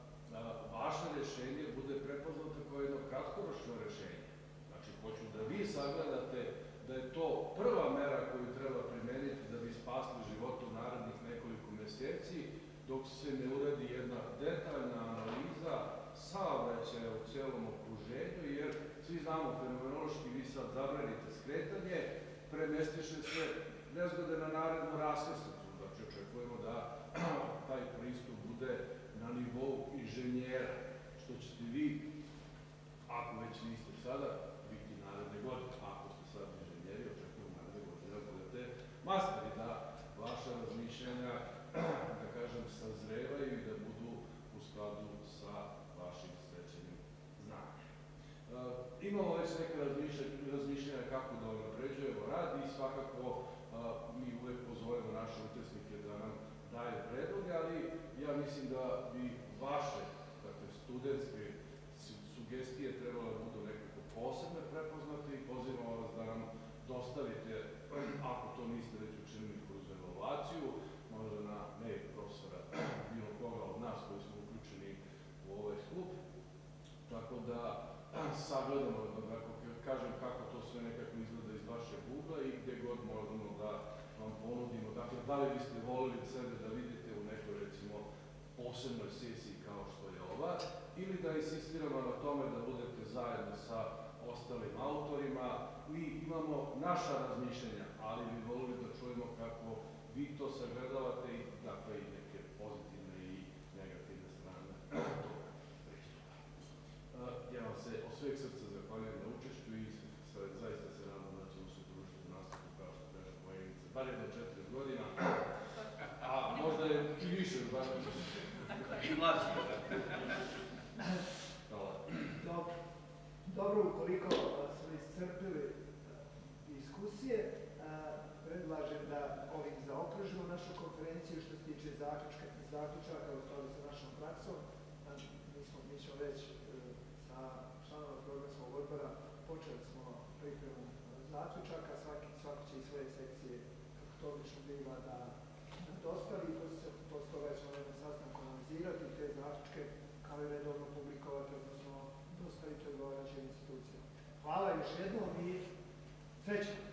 vaše rješenje bude prepoznato kao jedno kratkoročno rješenje. Znači, hoću da vi sagledate da je to prva mera koju treba primeniti da bi spasli život u narednih nekoliko mjeseci, dok se ne uradi jedna detaljna analiza saobraćaja u cijelom okruženju, jer svi znamo fenomenološki, vi sad zabranite skretanje, premestiše se nezgode na narednu raskrsnicu. Znači, očekujemo da taj pristup bude na nivou inženjera, što ćete vi, ako već niste sada, biti naredne godine. Ako ste sad inženjeri, očekujemo naredne godine da budete masteri, da vaša razmišljanja, da kažem, sazrevaju i da budu u skladu sa vašim stečenim znanjem. Imamo već neke razmišljanja kako da unapređujemo rad i svakako mi uvek pozovemo naše učesnike da nam daju predloge, ali ja mislim da bi vaše, dakle, studentske sugestije trebalo da budu nekako posebne prepoznate i pozivamo vas da nam dostavite, ako to niste već učinili kroz evaluaciju, možda na mail profesora, bilo koga od nas koji smo uključeni u ovaj klub, tako da sagledamo, da kažem kako to sve nekako izgleda iz vašeg ugla i gdje god možemo da vam ponudimo. Dakle, da li biste volili sebe da vidite u nekoj, recimo, posebnoj sesiji kao što je ova, ili da insistiramo na tome da budete zajedno sa ostalim autorima. Mi imamo naša razmišljenja, ali bi volili da čujemo kako vi to sagledavate i dakle i neke pozitivne i negativne strane toga pristupa. Ja vam se od sveg srca zahvaljujem na učešću i zaista se nadam da ćemo se družiti u nastavku, kao što kaže kolegica, bar jedno 4 godina, a možda je i više od 2 godina. I mlađi. Dobro, ukoliko smo iscrpili diskusije, predlažem da ovim zaokružimo našu konferenciju što se tiče zaključaka u skladu sa našom praksom. Mi smo već sa članova programskog odbora počeli smo pripremu zaključaka, svaki će iz svoje sekcije, kako to obično biva, da dostavi, posle toga ćemo na sastanku analizirati te zaključke, kao i redovno publikovati, odnosno dostaviti odgovarajućim institucijama. Hvala još jednom i srećno!